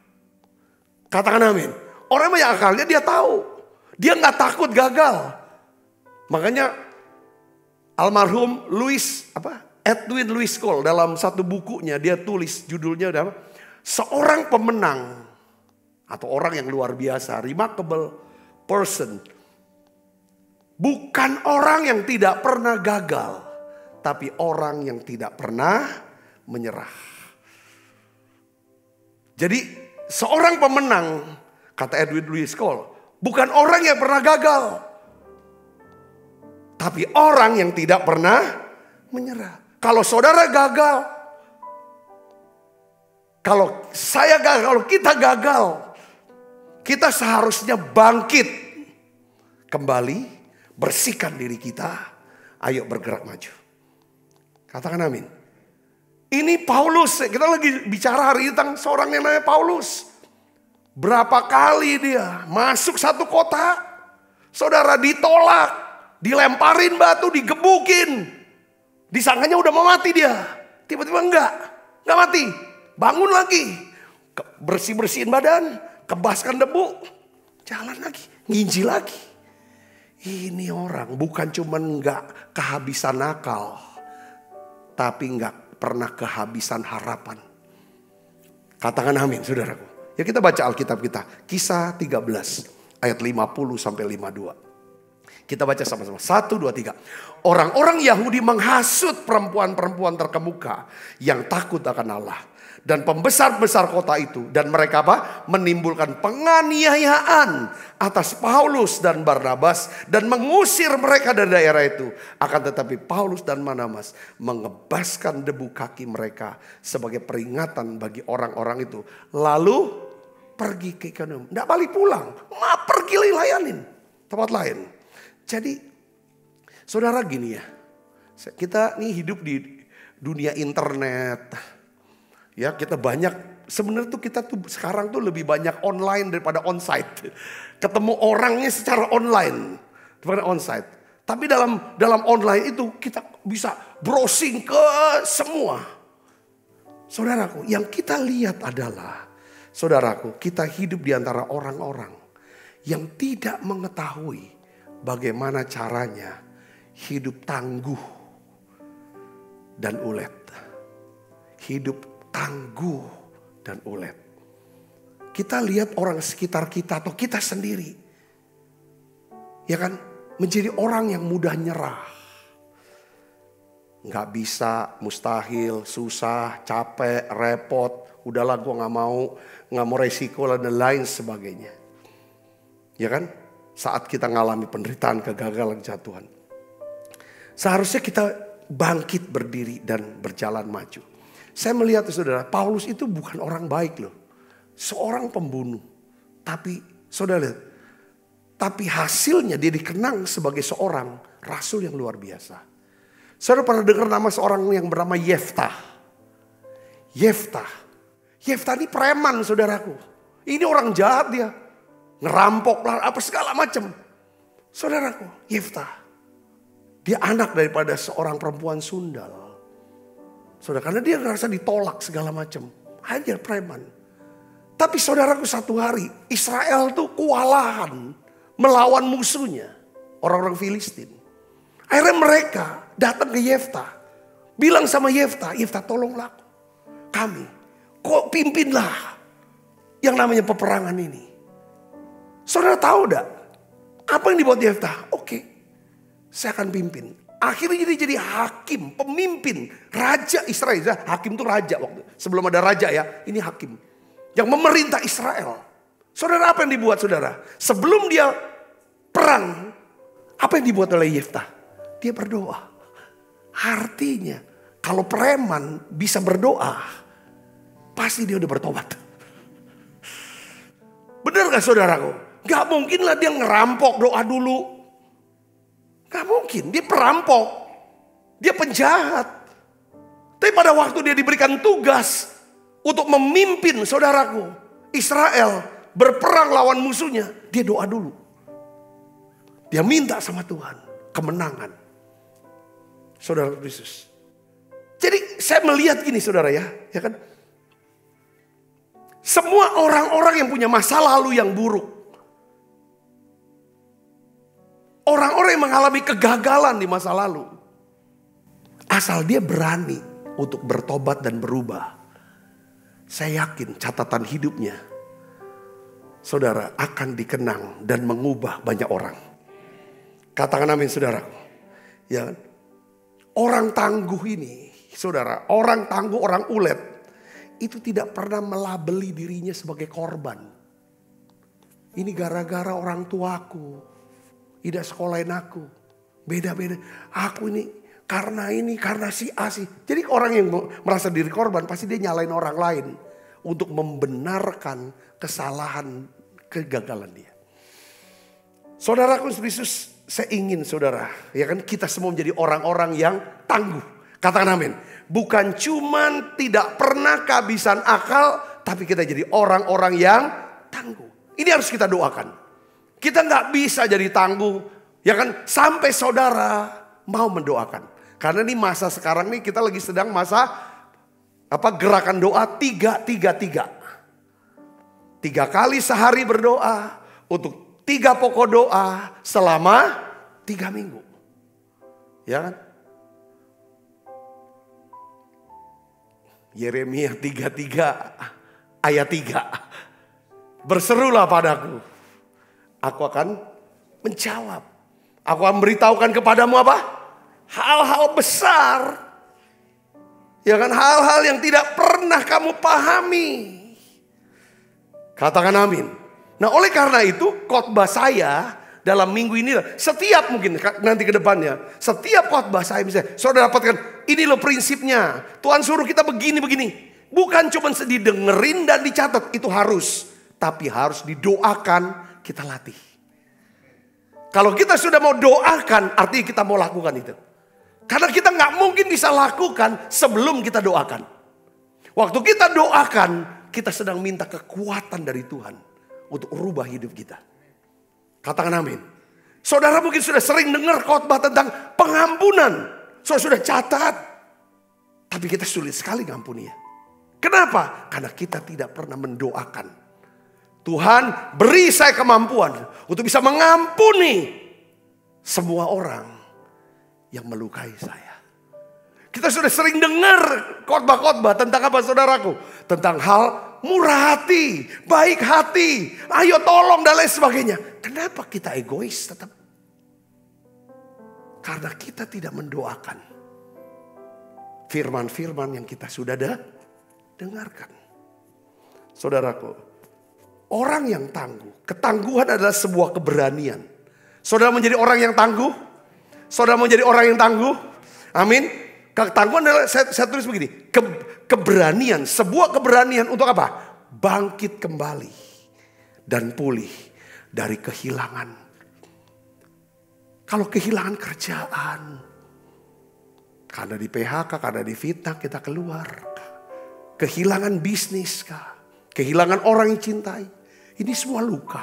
Speaker 5: Katakan amin. Orang banyak akalnya dia tahu. Dia nggak takut gagal. Makanya almarhum Edwin Louis Cole dalam satu bukunya dia tulis judulnya apa? Seorang pemenang atau orang yang luar biasa, remarkable person. Bukan orang yang tidak pernah gagal, tapi orang yang tidak pernah menyerah. Jadi seorang pemenang, kata Edwin Louis Cole, bukan orang yang pernah gagal, tapi orang yang tidak pernah menyerah. Kalau saudara gagal, kalau saya gagal, kalau kita gagal, kita seharusnya bangkit kembali, bersihkan diri kita, ayo bergerak maju. Katakan amin. Ini Paulus, kita lagi bicara hari ini tentang seorang yang namanya Paulus. Berapa kali dia masuk satu kota, saudara ditolak, dilemparin batu, digebukin. Disangkanya udah mau mati dia, tiba-tiba enggak mati. Bangun lagi, bersih-bersihin badan, kebaskan debu, jalan lagi, nginji lagi. Ini orang bukan cuma enggak kehabisan akal, tapi enggak pernah kehabisan harapan. Katakan amin saudaraku. Ya kita baca Alkitab kita, Kisah 13 ayat 50 sampai 52. Kita baca sama-sama. 1, 2, 3. Orang-orang Yahudi menghasut perempuan-perempuan terkemuka yang takut akan Allah. dan pembesar-besar kota itu. Dan mereka apa? Menimbulkan penganiayaan atas Paulus dan Barnabas dan mengusir mereka dari daerah itu. Akan tetapi Paulus dan Barnabas mengebaskan debu kaki mereka sebagai peringatan bagi orang-orang itu. Lalu pergi ke Ikonium. Tidak balik pulang. Pergi layanin tempat lain. Jadi saudara gini ya. Kita nih hidup di dunia internet. Ya, kita banyak, sebenarnya tuh kita tuh sekarang tuh lebih banyak online daripada onsite. Ketemu orangnya secara online daripada onsite. Tapi dalam online itu kita bisa browsing ke semua. Saudaraku, yang kita lihat adalah, saudaraku, kita hidup di antara orang-orang yang tidak mengetahui bagaimana caranya hidup tangguh dan ulet. Hidup tangguh dan ulet. Kita lihat orang sekitar kita atau kita sendiri, ya kan, menjadi orang yang mudah nyerah. Nggak bisa, mustahil, susah, capek, repot. Udahlah gue nggak mau resiko dan lain sebagainya. Ya kan, saat kita ngalami penderitaan, kegagalan, kejatuhan. Seharusnya kita bangkit berdiri dan berjalan maju. Saya melihat saudara, Paulus itu bukan orang baik loh. Seorang pembunuh. Tapi saudara lihat, tapi hasilnya dia dikenang sebagai seorang rasul yang luar biasa. Saudara pernah dengar nama seorang yang bernama Yeftah? Yeftah ini preman saudaraku. Ini orang jahat dia. Ngerampok lah apa segala macam. Saudaraku, Yeftah. Dia anak daripada seorang perempuan sundal. Saudara, karena dia ngerasa ditolak segala macam. Akhirnya preman. Tapi saudaraku, satu hari Israel tuh kewalahan melawan musuhnya, orang-orang Filistin. Akhirnya mereka datang ke Yeftah. Bilang sama Yeftah, Yeftah tolonglah kami. Kok pimpinlah yang namanya peperangan ini. Saudara tahu enggak? Apa yang dibuat Yeftah? Oke, saya akan pimpin. Akhirnya dia jadi hakim, pemimpin, raja Israel. Hakim itu raja waktu. Sebelum ada raja ya, ini hakim. Yang memerintah Israel. Saudara, apa yang dibuat saudara? Sebelum dia perang, apa yang dibuat oleh Yeftah? Dia berdoa. Artinya, kalau preman bisa berdoa, pasti dia udah bertobat. Benar gak saudaraku? Gak mungkin lah dia ngerampok doa dulu. Gak mungkin, dia perampok, dia penjahat. Tapi pada waktu dia diberikan tugas untuk memimpin saudaraku, Israel berperang lawan musuhnya, dia doa dulu. Dia minta sama Tuhan kemenangan. Saudara Kristus. Jadi saya melihat gini saudara ya kan. Semua orang-orang yang punya masa lalu yang buruk. Orang-orang yang mengalami kegagalan di masa lalu. Asal dia berani untuk bertobat dan berubah. Saya yakin catatan hidupnya, saudara, akan dikenang dan mengubah banyak orang. Katakan amin saudara. Ya, orang tangguh ini, saudara, orang tangguh, orang ulet, itu tidak pernah melabeli dirinya sebagai korban. Ini gara-gara orang tuaku. Tidak sekolahin aku. Beda-beda. Aku ini karena si A sih. Jadi orang yang merasa diri korban pasti dia nyalain orang lain. Untuk membenarkan kesalahan, kegagalan dia. Saudaraku Kristus, saya ingin saudara. Ya kan, kita semua menjadi orang-orang yang tangguh. Katakan amin. Bukan cuman tidak pernah kehabisan akal. Tapi kita jadi orang-orang yang tangguh. Ini harus kita doakan. Kita nggak bisa jadi tangguh, ya kan? Sampai saudara mau mendoakan. Karena ini masa sekarang nih kita lagi sedang masa gerakan doa 3-3-3. 3 kali sehari berdoa untuk 3 pokok doa selama 3 minggu, ya kan? Yeremia 33 ayat 3. Berserulah padaku. Aku akan menjawab. Aku akan memberitahukan kepadamu apa? Hal-hal besar Ya kan, hal-hal yang tidak pernah kamu pahami. Katakan amin. Nah, oleh karena itu khotbah saya dalam minggu ini, setiap mungkin nanti ke depannya, setiap khotbah saya misalnya, saudara dapatkan, ini loh prinsipnya. Tuhan suruh kita begini-begini. Bukan cuma didengerin dan dicatat, itu harus. Tapi harus didoakan, kita latih. Kalau kita sudah mau doakan, artinya kita mau lakukan itu. Karena kita nggak mungkin bisa lakukan sebelum kita doakan. Waktu kita doakan, kita sedang minta kekuatan dari Tuhan untuk rubah hidup kita. Katakan amin. Saudara mungkin sudah sering dengar khotbah tentang pengampunan. Saudara sudah catat. Tapi kita sulit sekali ngampuni ya. Kenapa? Karena kita tidak pernah mendoakan. Tuhan, beri saya kemampuan untuk bisa mengampuni semua orang yang melukai saya. Kita sudah sering dengar khotbah-khotbah tentang apa saudaraku? Tentang hal murah hati, baik hati, ayo tolong dan lain sebagainya. Kenapa kita egois tetap? Karena kita tidak mendoakan firman-firman yang kita sudah dengarkan. Saudaraku, orang yang tangguh, ketangguhan adalah sebuah keberanian. Saudara menjadi orang yang tangguh? Saudara menjadi orang yang tangguh? Amin. Ketangguhan adalah, saya tulis begini, keberanian, sebuah keberanian untuk apa? Bangkit kembali dan pulih dari kehilangan. Kalau kehilangan kerjaan, karena di PHK, karena di fitnah kita keluar. Kehilangan bisnis kah? Kehilangan orang yang cintai. Ini semua luka.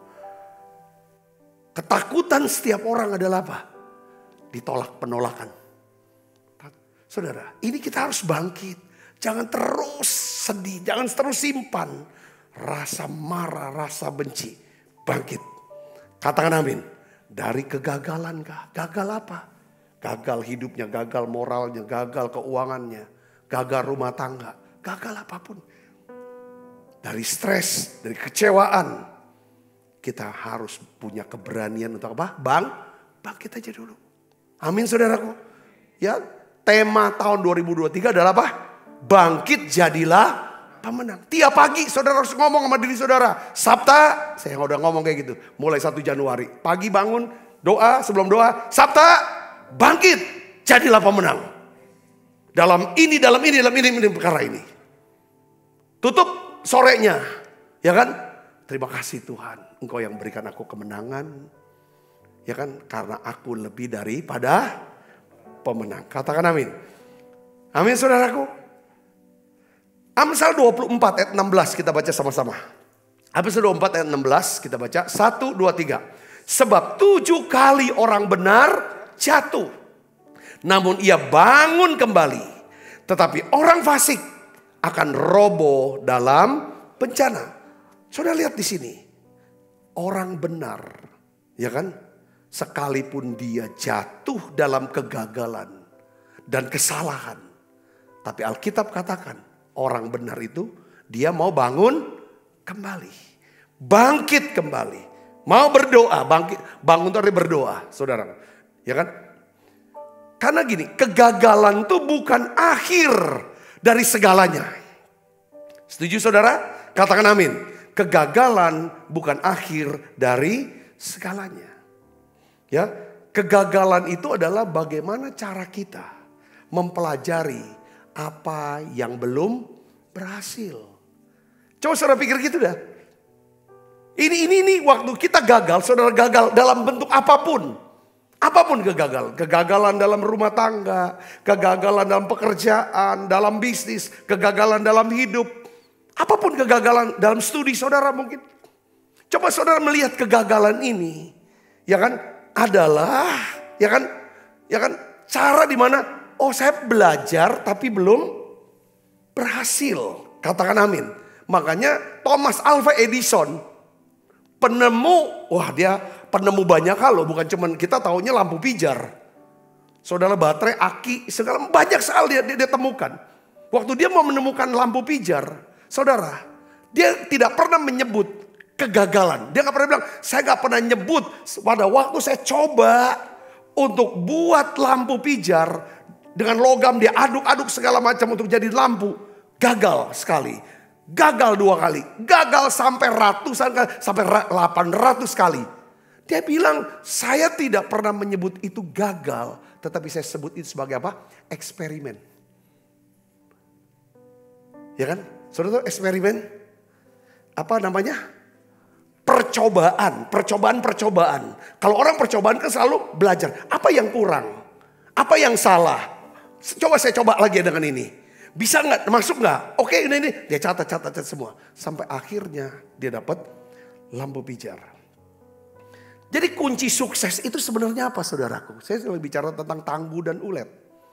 Speaker 5: Ketakutan setiap orang adalah apa? Ditolak, penolakan. Saudara, ini kita harus bangkit. Jangan terus sedih, jangan terus simpan rasa marah, rasa benci. Bangkit. Katakan amin. Dari kegagalan kah? Gagal apa? Gagal hidupnya, gagal moralnya, gagal keuangannya, gagal rumah tangga, gagal apapun. Dari stres, dari kecewaan, kita harus punya keberanian untuk apa? Bangkit aja dulu. Amin saudaraku. Ya, tema tahun 2023 adalah apa? Bangkit jadilah pemenang. Tiap pagi saudara harus ngomong sama diri saudara. Sabta, saya udah ngomong kayak gitu. Mulai 1 Januari. Pagi bangun, doa, sebelum doa. Sabta, bangkit, jadilah pemenang. Dalam ini perkara ini. Tutup sorenya. Ya kan? Terima kasih Tuhan. Engkau yang berikan aku kemenangan. Ya kan? Karena aku lebih daripada pemenang. Katakan amin. Amin saudaraku. Amsal 24 ayat 16 kita baca sama-sama. Amsal 24 ayat 16 kita baca. 1, 2, 3. Sebab 7 kali orang benar jatuh, namun ia bangun kembali. Tetapi orang fasik akan roboh dalam bencana. Saudara lihat di sini. Orang benar, ya kan? Sekalipun dia jatuh dalam kegagalan dan kesalahan. Tapi Alkitab katakan orang benar itu dia mau bangun kembali. Bangkit kembali. Mau berdoa, bangun itu artinya berdoa, saudara. Ya kan? Karena gini, kegagalan itu bukan akhir dari segalanya. Setuju saudara? Katakan amin. Kegagalan bukan akhir dari segalanya. Ya, kegagalan itu adalah bagaimana cara kita mempelajari apa yang belum berhasil. Coba saudara pikir gitu dah. Ini waktu kita gagal, saudara gagal dalam bentuk apapun. Apapun kegagalan dalam rumah tangga, kegagalan dalam pekerjaan, dalam bisnis, kegagalan dalam hidup. Apapun kegagalan dalam studi saudara mungkin. Coba saudara melihat kegagalan ini, ya kan, adalah, ya kan, cara di mana, oh saya belajar tapi belum berhasil. Katakan amin. Makanya Thomas Alva Edison, penemu, dia penemu banyak hal loh, bukan cuman kita taunya lampu pijar. Saudara baterai, aki, segala banyak hal dia temukan. Waktu dia mau menemukan lampu pijar, saudara, dia tidak pernah menyebut kegagalan. Dia gak pernah bilang, saya gak pernah nyebut pada waktu saya coba untuk buat lampu pijar, Dengan logam dia aduk-aduk segala macam untuk jadi lampu. Gagal sekali. Gagal 2 kali. Gagal sampai ratusan kali. Sampai 800 kali. Dia bilang, saya tidak pernah menyebut itu gagal. Tetapi saya sebut itu sebagai apa? Eksperimen. Ya kan? Saudara tahu eksperimen? Apa namanya? Percobaan. Percobaan. Kalau orang percobaan kan selalu belajar. Apa yang kurang? Apa yang salah? Coba saya coba lagi dengan ini. Bisa nggak? Masuk nggak? Oke ini. Dia catat semua. Sampai akhirnya dia dapat lampu pijar. Jadi kunci sukses itu sebenarnya apa saudaraku? Saya selalu bicara tentang tangguh dan ulet.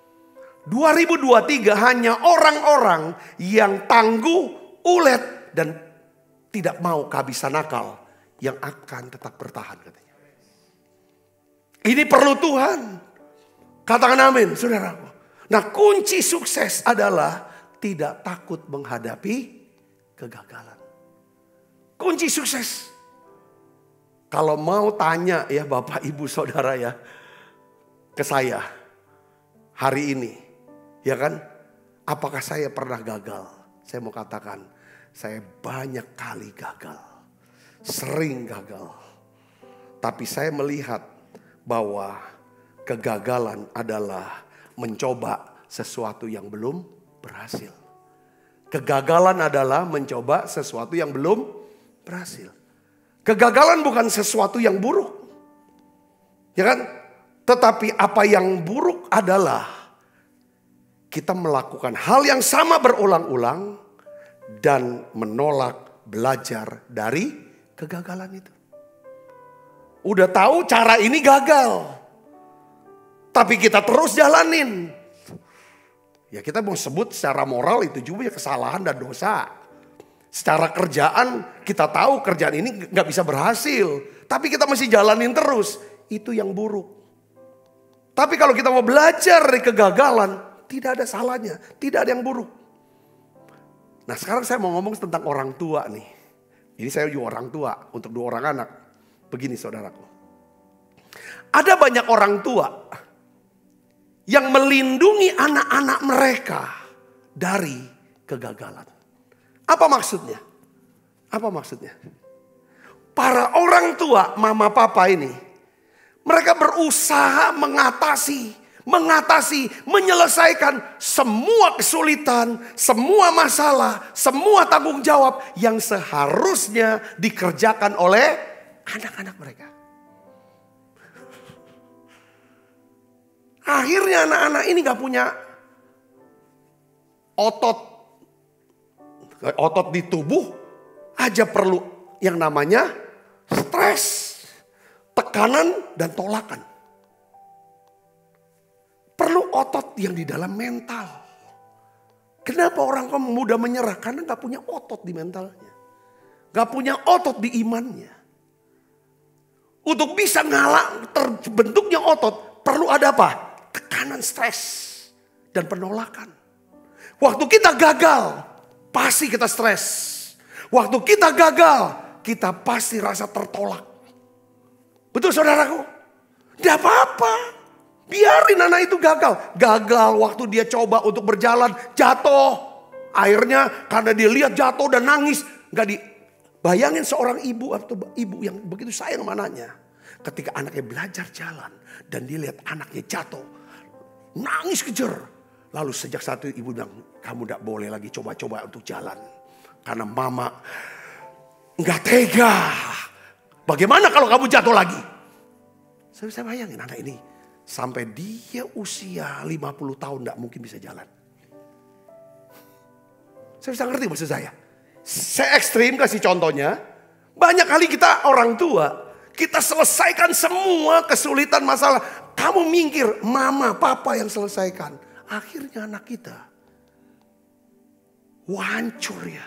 Speaker 5: 2023 hanya orang-orang yang tangguh, ulet, dan tidak mau kehabisan akal yang akan tetap bertahan katanya. Ini perlu Tuhan. Katakan amin saudaraku. Nah kunci sukses adalah tidak takut menghadapi kegagalan. Kunci sukses. Kalau mau tanya ya Bapak Ibu Saudara ya ke saya hari ini. Ya kan? Apakah saya pernah gagal? Saya mau katakan saya banyak kali gagal. Sering gagal. Tapi saya melihat bahwa kegagalan adalah mencoba sesuatu yang belum berhasil. Kegagalan adalah mencoba sesuatu yang belum berhasil. Kegagalan bukan sesuatu yang buruk. Ya kan? Tetapi apa yang buruk adalah kita melakukan hal yang sama berulang-ulang dan menolak belajar dari kegagalan itu. Udah tahu cara ini gagal. Tapi kita terus jalanin. Ya kita mau sebut secara moral itu juga kesalahan dan dosa. Secara kerjaan kita tahu kerjaan ini gak bisa berhasil. Tapi kita masih jalanin terus. Itu yang buruk. Tapi kalau kita mau belajar dari kegagalan. Tidak ada salahnya. Tidak ada yang buruk. Nah sekarang saya mau ngomong tentang orang tua nih. Ini saya juga orang tua untuk 2 orang anak. Begini saudaraku. Ada banyak orang tua yang melindungi anak-anak mereka dari kegagalan. Apa maksudnya? Apa maksudnya? Para orang tua, mama papa ini, mereka berusaha menyelesaikan semua kesulitan, semua masalah, semua tanggung jawab yang seharusnya dikerjakan oleh anak-anak mereka. Akhirnya anak-anak ini gak punya otot di tubuh aja perlu yang namanya stres, tekanan dan tolakan. Perlu otot yang di dalam mental. Kenapa orang kok mudah menyerah? Karena gak punya otot di mentalnya. Gak punya otot di imannya. Untuk bisa terbentuknya otot perlu ada apa? Tekanan, stres, dan penolakan. Waktu kita gagal, pasti kita stres. Waktu kita gagal, kita pasti rasa tertolak. Betul saudaraku? Tidak apa-apa. Biarin anak itu gagal. Gagal waktu dia coba untuk berjalan, jatuh. Akhirnya karena dia lihat jatuh dan nangis. Gak dibayangin seorang ibu atau ibu yang begitu sayang sama anaknya. Ketika anaknya belajar jalan dan dia lihat anaknya jatuh. Nangis kejer. Lalu sejak saat itu ibu bilang, kamu gak boleh lagi coba-coba untuk jalan. Karena mama gak tega. Bagaimana kalau kamu jatuh lagi? Saya bisa bayangin anak ini. Sampai dia usia 50 tahun gak mungkin bisa jalan. Saya bisa ngerti maksud saya. Saya ekstrim kasih contohnya. Banyak kali kita orang tua. Kita selesaikan semua kesulitan masalah. Kamu minggir, mama, papa yang selesaikan. Akhirnya anak kita hancur ya.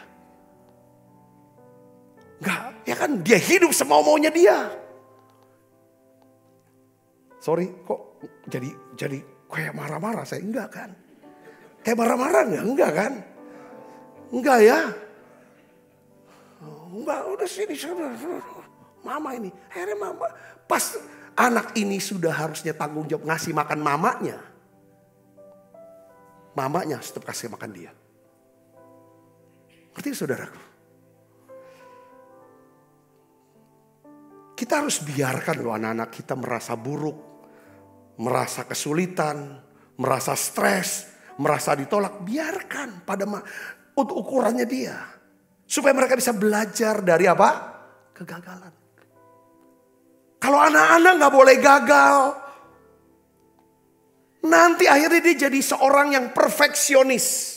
Speaker 5: Enggak, ya kan dia hidup semau-maunya dia. Sorry, kok jadi kayak marah-marah saya? Enggak kan? Kayak marah-marah enggak kan? Enggak ya? Enggak, udah sini. Mama ini, akhirnya mama pas anak ini sudah harusnya tanggung jawab ngasih makan mamanya. mamanya tetap kasih makan dia. Ngerti saudaraku? Kita harus biarkan loh anak-anak kita merasa buruk, merasa kesulitan, merasa stres, merasa ditolak. Biarkan pada untuk ukurannya dia. Supaya mereka bisa belajar dari apa? Kegagalan. Kalau anak-anak gak boleh gagal, nanti akhirnya dia jadi seorang yang perfeksionis.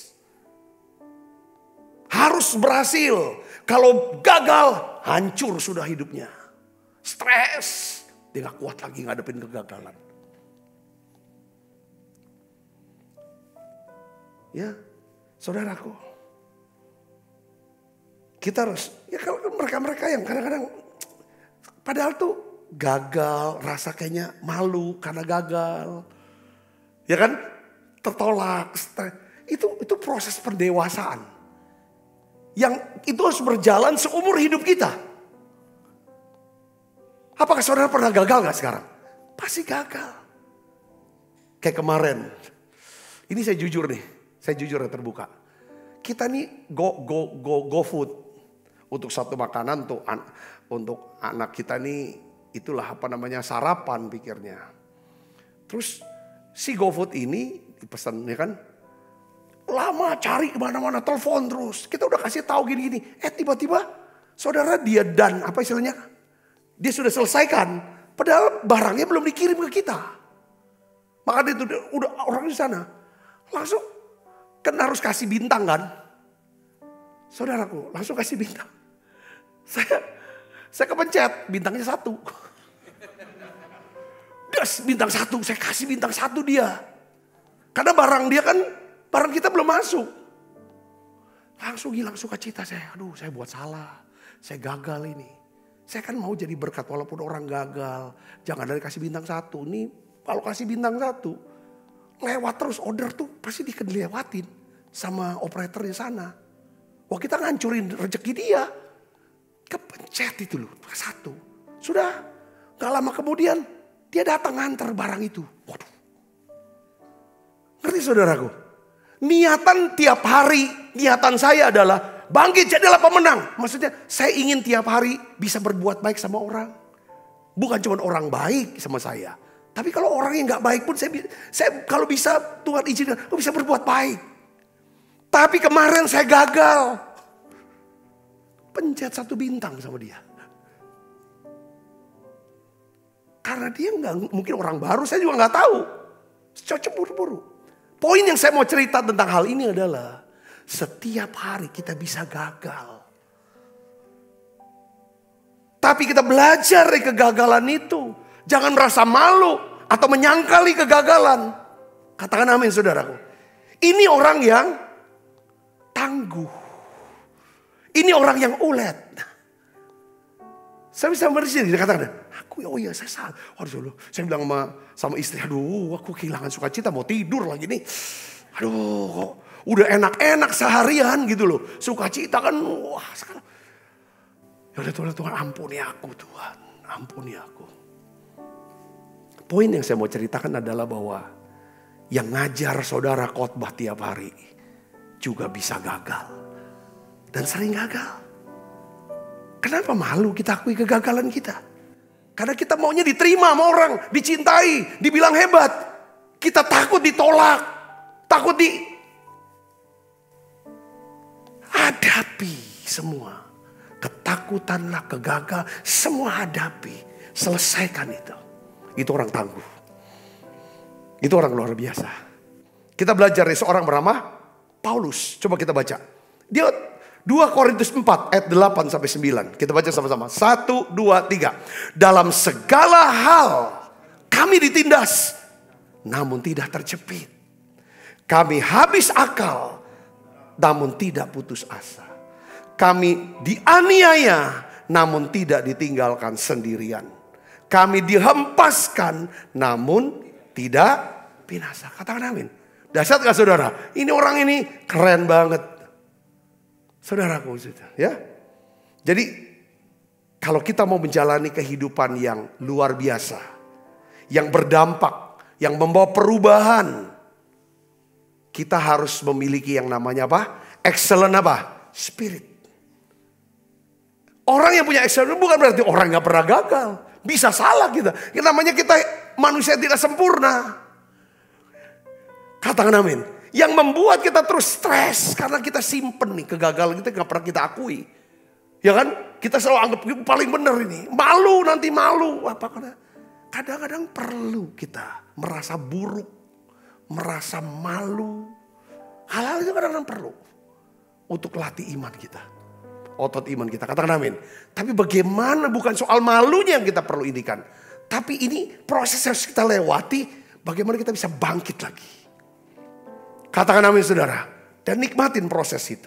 Speaker 5: Harus berhasil. Kalau gagal, hancur sudah hidupnya. Stres. Dia gak kuat lagi ngadepin kegagalan. Ya, saudaraku. Kita harus, ya kalau mereka-mereka yang kadang-kadang, padahal tuh gagal, rasa kayaknya malu karena gagal. Ya kan, tertolak, stres. Itu proses pendewasaan. Yang itu harus berjalan seumur hidup kita. Apakah saudara pernah gagal gak sekarang? Pasti gagal. Kayak kemarin. Ini saya jujur nih. Saya jujur dan terbuka. Kita nih go food. Untuk satu makanan untuk anak kita nih. Itulah apa namanya sarapan pikirnya. Terus si GoFood ini dipesan ya kan. Lama cari kemana-mana, telepon terus. Kita udah kasih tahu gini-gini. Tiba-tiba saudara dia apa istilahnya? Dia sudah selesaikan. Padahal barangnya belum dikirim ke kita. Maka dia udah orang di sana. Langsung kan harus kasih bintang kan. Saudaraku langsung kasih bintang. Saya kepencet bintangnya 1. Das bintang 1, saya kasih bintang 1 dia. Karena barang dia kan, barang kita belum masuk. Langsung hilang sukacita saya. Aduh saya buat salah, saya gagal ini. Saya kan mau jadi berkat walaupun orang gagal. Jangan dari kasih bintang 1. Nih kalau kasih bintang 1, lewat terus order tuh pasti dilewatin sama operator di sana. Wah kita ngancurin rezeki dia. Kepencet itu loh, 1. Sudah, gak lama kemudian dia datang nganter barang itu. Waduh. Ngerti saudaraku? Niatan tiap hari, niatan saya adalah bangkit jadilah pemenang. Maksudnya saya ingin tiap hari bisa berbuat baik sama orang. Bukan cuma orang baik sama saya. Tapi kalau orang yang gak baik pun saya kalau bisa Tuhan izinkan, aku bisa berbuat baik. Tapi kemarin saya gagal. Pencet 1 bintang sama dia. Karena dia mungkin orang baru, saya juga gak tahu. Cocok buru-buru. Poin yang saya mau cerita tentang hal ini adalah setiap hari kita bisa gagal. Tapi kita belajar dari kegagalan itu. Jangan merasa malu atau menyangkali kegagalan. Katakan amin saudaraku. Ini orang yang tangguh. Ini orang yang ulet. Saya bisa bersih. Dia katakan, oh iya saya salah. Aduh, saya bilang sama istri, aduh aku kehilangan sukacita mau tidur lagi nih. Aduh kok udah enak-enak seharian gitu loh. Sukacita kan wah sekarang. Ya udah Tuhan ampuni aku Tuhan. Ampuni aku. Poin yang saya mau ceritakan adalah bahwa yang ngajar saudara khotbah tiap hari juga bisa gagal. Dan sering gagal. Kenapa malu kita akui kegagalan kita? Karena kita maunya diterima sama orang, dicintai, dibilang hebat. Kita takut ditolak, takut hadapi semua. Ketakutanlah, kegagalan, semua hadapi. Selesaikan itu. Itu orang tangguh. Itu orang luar biasa. Kita belajar dari seorang bernama Paulus. Coba kita baca. Dia 2 Korintus 4 ayat 8 sampai 9. Kita baca sama-sama. 1, 2, 3. Dalam segala hal kami ditindas, namun tidak terjepit. Kami habis akal, namun tidak putus asa. Kami dianiaya, namun tidak ditinggalkan sendirian. Kami dihempaskan, namun tidak binasa. Katakan amin. Dahsyat gak saudara? Ini orang ini keren banget. Saudaraku, ya. Jadi kalau kita mau menjalani kehidupan yang luar biasa, yang berdampak, yang membawa perubahan, kita harus memiliki yang namanya apa? Excellent apa? Spirit. Orang yang punya excellent bukan berarti orang gak pernah gagal. Bisa salah kita. Yang namanya kita manusia tidak sempurna. Katakan amin. Yang membuat kita terus stres karena kita simpen nih kegagalan kita gak pernah kita akui. Ya kan? Kita selalu anggap paling benar ini. Malu nanti malu. Apa karena kadang-kadang perlu kita merasa buruk, merasa malu. Hal-hal itu kadang-kadang perlu untuk latih iman kita. Otot iman kita, katakan amin. Tapi bagaimana bukan soal malunya yang kita perlu indikan. Tapi ini proses yang harus kita lewati. Bagaimana kita bisa bangkit lagi. Katakan amin saudara. Dan nikmatin proses itu.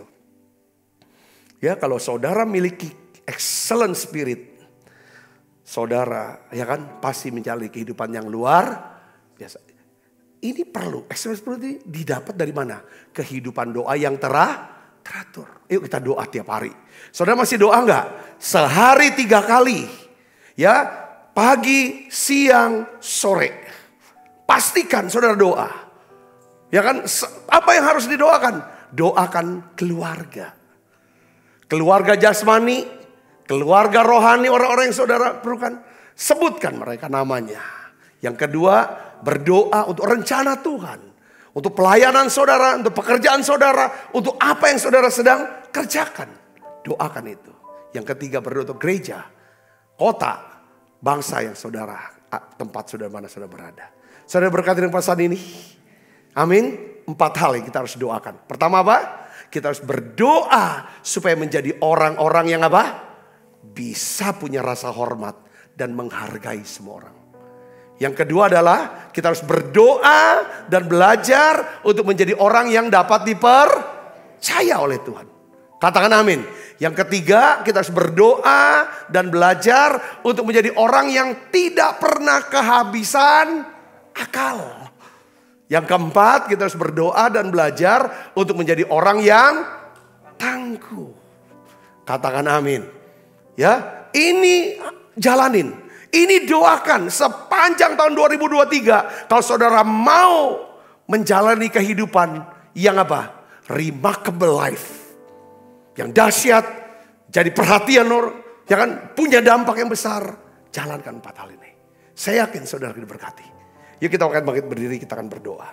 Speaker 5: Ya kalau saudara miliki excellent spirit. Saudara ya kan pasti menjalani kehidupan yang luar biasa. Ini perlu, excellent spirit ini didapat dari mana? Kehidupan doa yang teratur. Yuk kita doa tiap hari. Saudara masih doa enggak? Sehari 3 kali. Ya, pagi, siang, sore. Pastikan saudara doa. Ya kan, apa yang harus didoakan? Doakan keluarga. Keluarga jasmani, keluarga rohani, orang-orang yang saudara perlukan. Sebutkan mereka namanya. Yang kedua, berdoa untuk rencana Tuhan. Untuk pelayanan saudara, untuk pekerjaan saudara, untuk apa yang saudara sedang kerjakan. Doakan itu. Yang ketiga berdoa untuk gereja, kota, bangsa yang saudara, tempat saudara mana saudara berada. Saudara berkati dengan pasal ini. Amin. 4 hal yang kita harus doakan. Pertama apa? Kita harus berdoa supaya menjadi orang-orang yang apa? Bisa punya rasa hormat dan menghargai semua orang. Yang kedua adalah kita harus berdoa dan belajar untuk menjadi orang yang dapat dipercaya oleh Tuhan. Katakan amin. Yang ketiga kita harus berdoa dan belajar untuk menjadi orang yang tidak pernah kehabisan akal. Yang keempat kita harus berdoa dan belajar untuk menjadi orang yang tangguh. Katakan amin. Ya, ini jalanin. Ini doakan sepanjang tahun 2023. Kalau saudara mau menjalani kehidupan yang apa? Remarkable life. Yang dahsyat. Jadi perhatian orang. Ya kan? Punya dampak yang besar. Jalankan 4 hal ini. Saya yakin saudara diberkati. Yuk kita akan bangkit berdiri. Kita akan berdoa.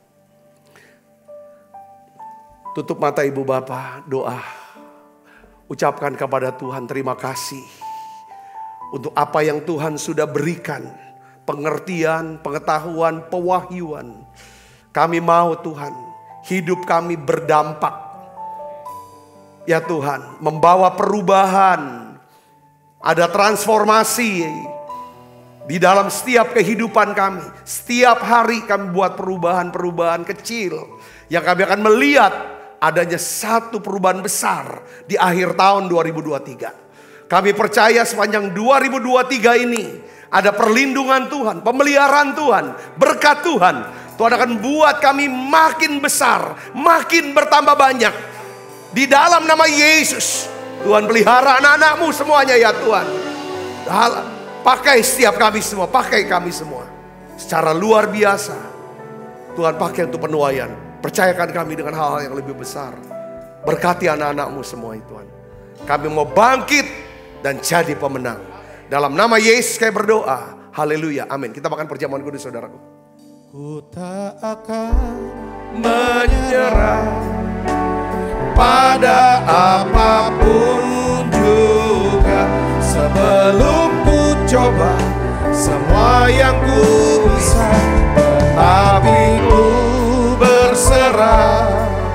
Speaker 5: Tutup mata ibu bapak. Doa. Ucapkan kepada Tuhan terima kasih. Untuk apa yang Tuhan sudah berikan. Pengertian, pengetahuan, pewahyuan. Kami mau Tuhan. Hidup kami berdampak. Ya Tuhan. Membawa perubahan. Ada transformasi. Di dalam setiap kehidupan kami. Setiap hari kami buat perubahan-perubahan kecil. Yang kami akan melihat adanya satu perubahan besar. Di akhir tahun 2023. Kami percaya sepanjang 2023 ini ada perlindungan Tuhan, pemeliharaan Tuhan, berkat Tuhan. Tuhan akan buat kami makin besar, makin bertambah banyak. Di dalam nama Yesus, Tuhan pelihara anak-anakmu semuanya ya Tuhan. Pakai setiap kami semua, pakai kami semua. Secara luar biasa. Tuhan pakai untuk penuaian. Percayakan kami dengan hal-hal yang lebih besar. Berkati anak-anakmu semua Tuhan. Kami mau bangkit dan jadi pemenang. Dalam nama Yesus saya berdoa. Haleluya. Amin. Kita makan perjamuan kudus saudaraku.
Speaker 4: Ku tak akan menyerah pada apapun juga. Sebelum ku coba semua yang ku bisa. Tetapi ku berserah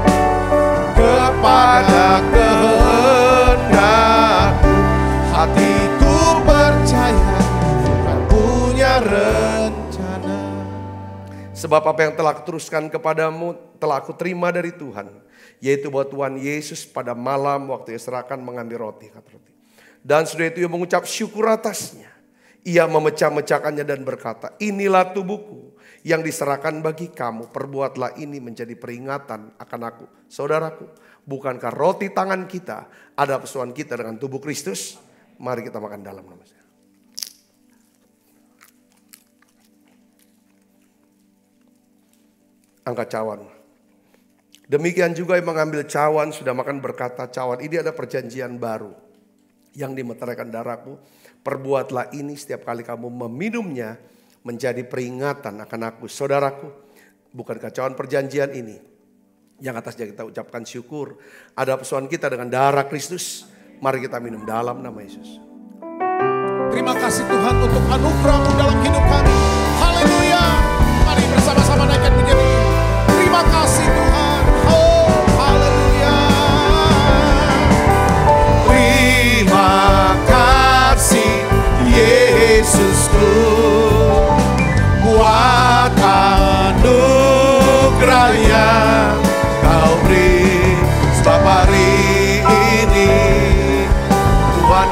Speaker 4: kepada kehendakmu. Hatiku percaya Tuhan punya rencana.
Speaker 5: Sebab apa yang telah kuteruskan kepadamu telah aku terima dari Tuhan. Yaitu bahwa Tuhan Yesus pada malam waktu ia serahkan mengambil roti. Dan sudah itu ia mengucap syukur atasnya. Ia memecah-mecahkannya dan berkata, inilah tubuhku yang diserahkan bagi kamu. Perbuatlah ini menjadi peringatan akan aku. Saudaraku, bukankah roti tangan kita ada persoalan kita dengan tubuh Kristus? Mari kita makan dalam nama saya. Angkat cawan. Demikian juga yang mengambil cawan sudah makan berkata, cawan ini ada perjanjian baru yang dimeteraikan darahku. Perbuatlah ini setiap kali kamu meminumnya menjadi peringatan akan aku. Saudaraku, bukankah cawan perjanjian ini yang atasnya kita ucapkan syukur, ada persoalan kita dengan darah Kristus. Mari kita minum dalam nama Yesus.
Speaker 3: Terima kasih Tuhan untuk anugerah-Mu dalam hidup kami. Haleluya. Mari bersama-sama naikkan pujian ini. Terima kasih Tuhan. Oh, haleluya.
Speaker 4: Terima kasih Yesusku, buat anugerah yang Kau beri. Sebab hari ini Tuhan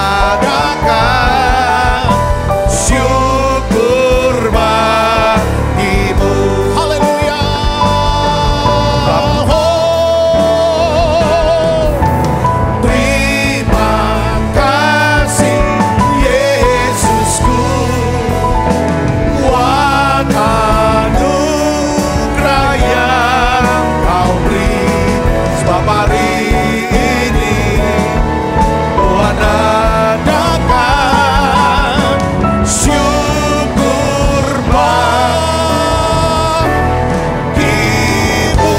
Speaker 4: adakan syukur bagimu.
Speaker 3: Haleluya.
Speaker 4: Terima kasih Yesusku, buat anugerah yang Kau beri. Sebab hari ini Tuhan adakan syukur bagimu.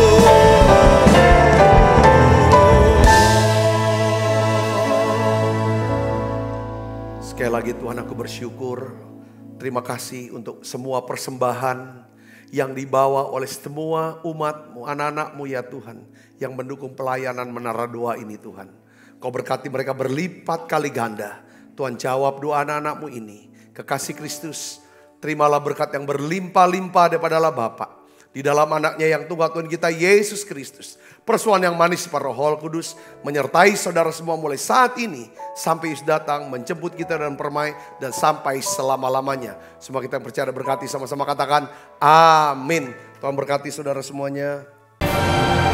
Speaker 5: Sekali lagi Tuhan, aku bersyukur. Terima kasih untuk semua persembahan yang dibawa oleh semua umat-Mu, anak-anak-Mu ya Tuhan, yang mendukung pelayanan Menara Doa ini Tuhan. Kau berkati mereka berlipat kali ganda. Tuhan, jawab doa anak-anak-Mu ini. Kekasih Kristus, terimalah berkat yang berlimpah-limpah daripada Allah Bapa. Di dalam anaknya yang tunggal Tuhan kita Yesus Kristus. Persoalan yang manis para Roh Kudus menyertai saudara semua mulai saat ini sampai Yesus datang menjemput kita dan permai dan sampai selama-lamanya. Semua kita yang percaya berkati sama-sama katakan amin. Tuhan berkati saudara semuanya.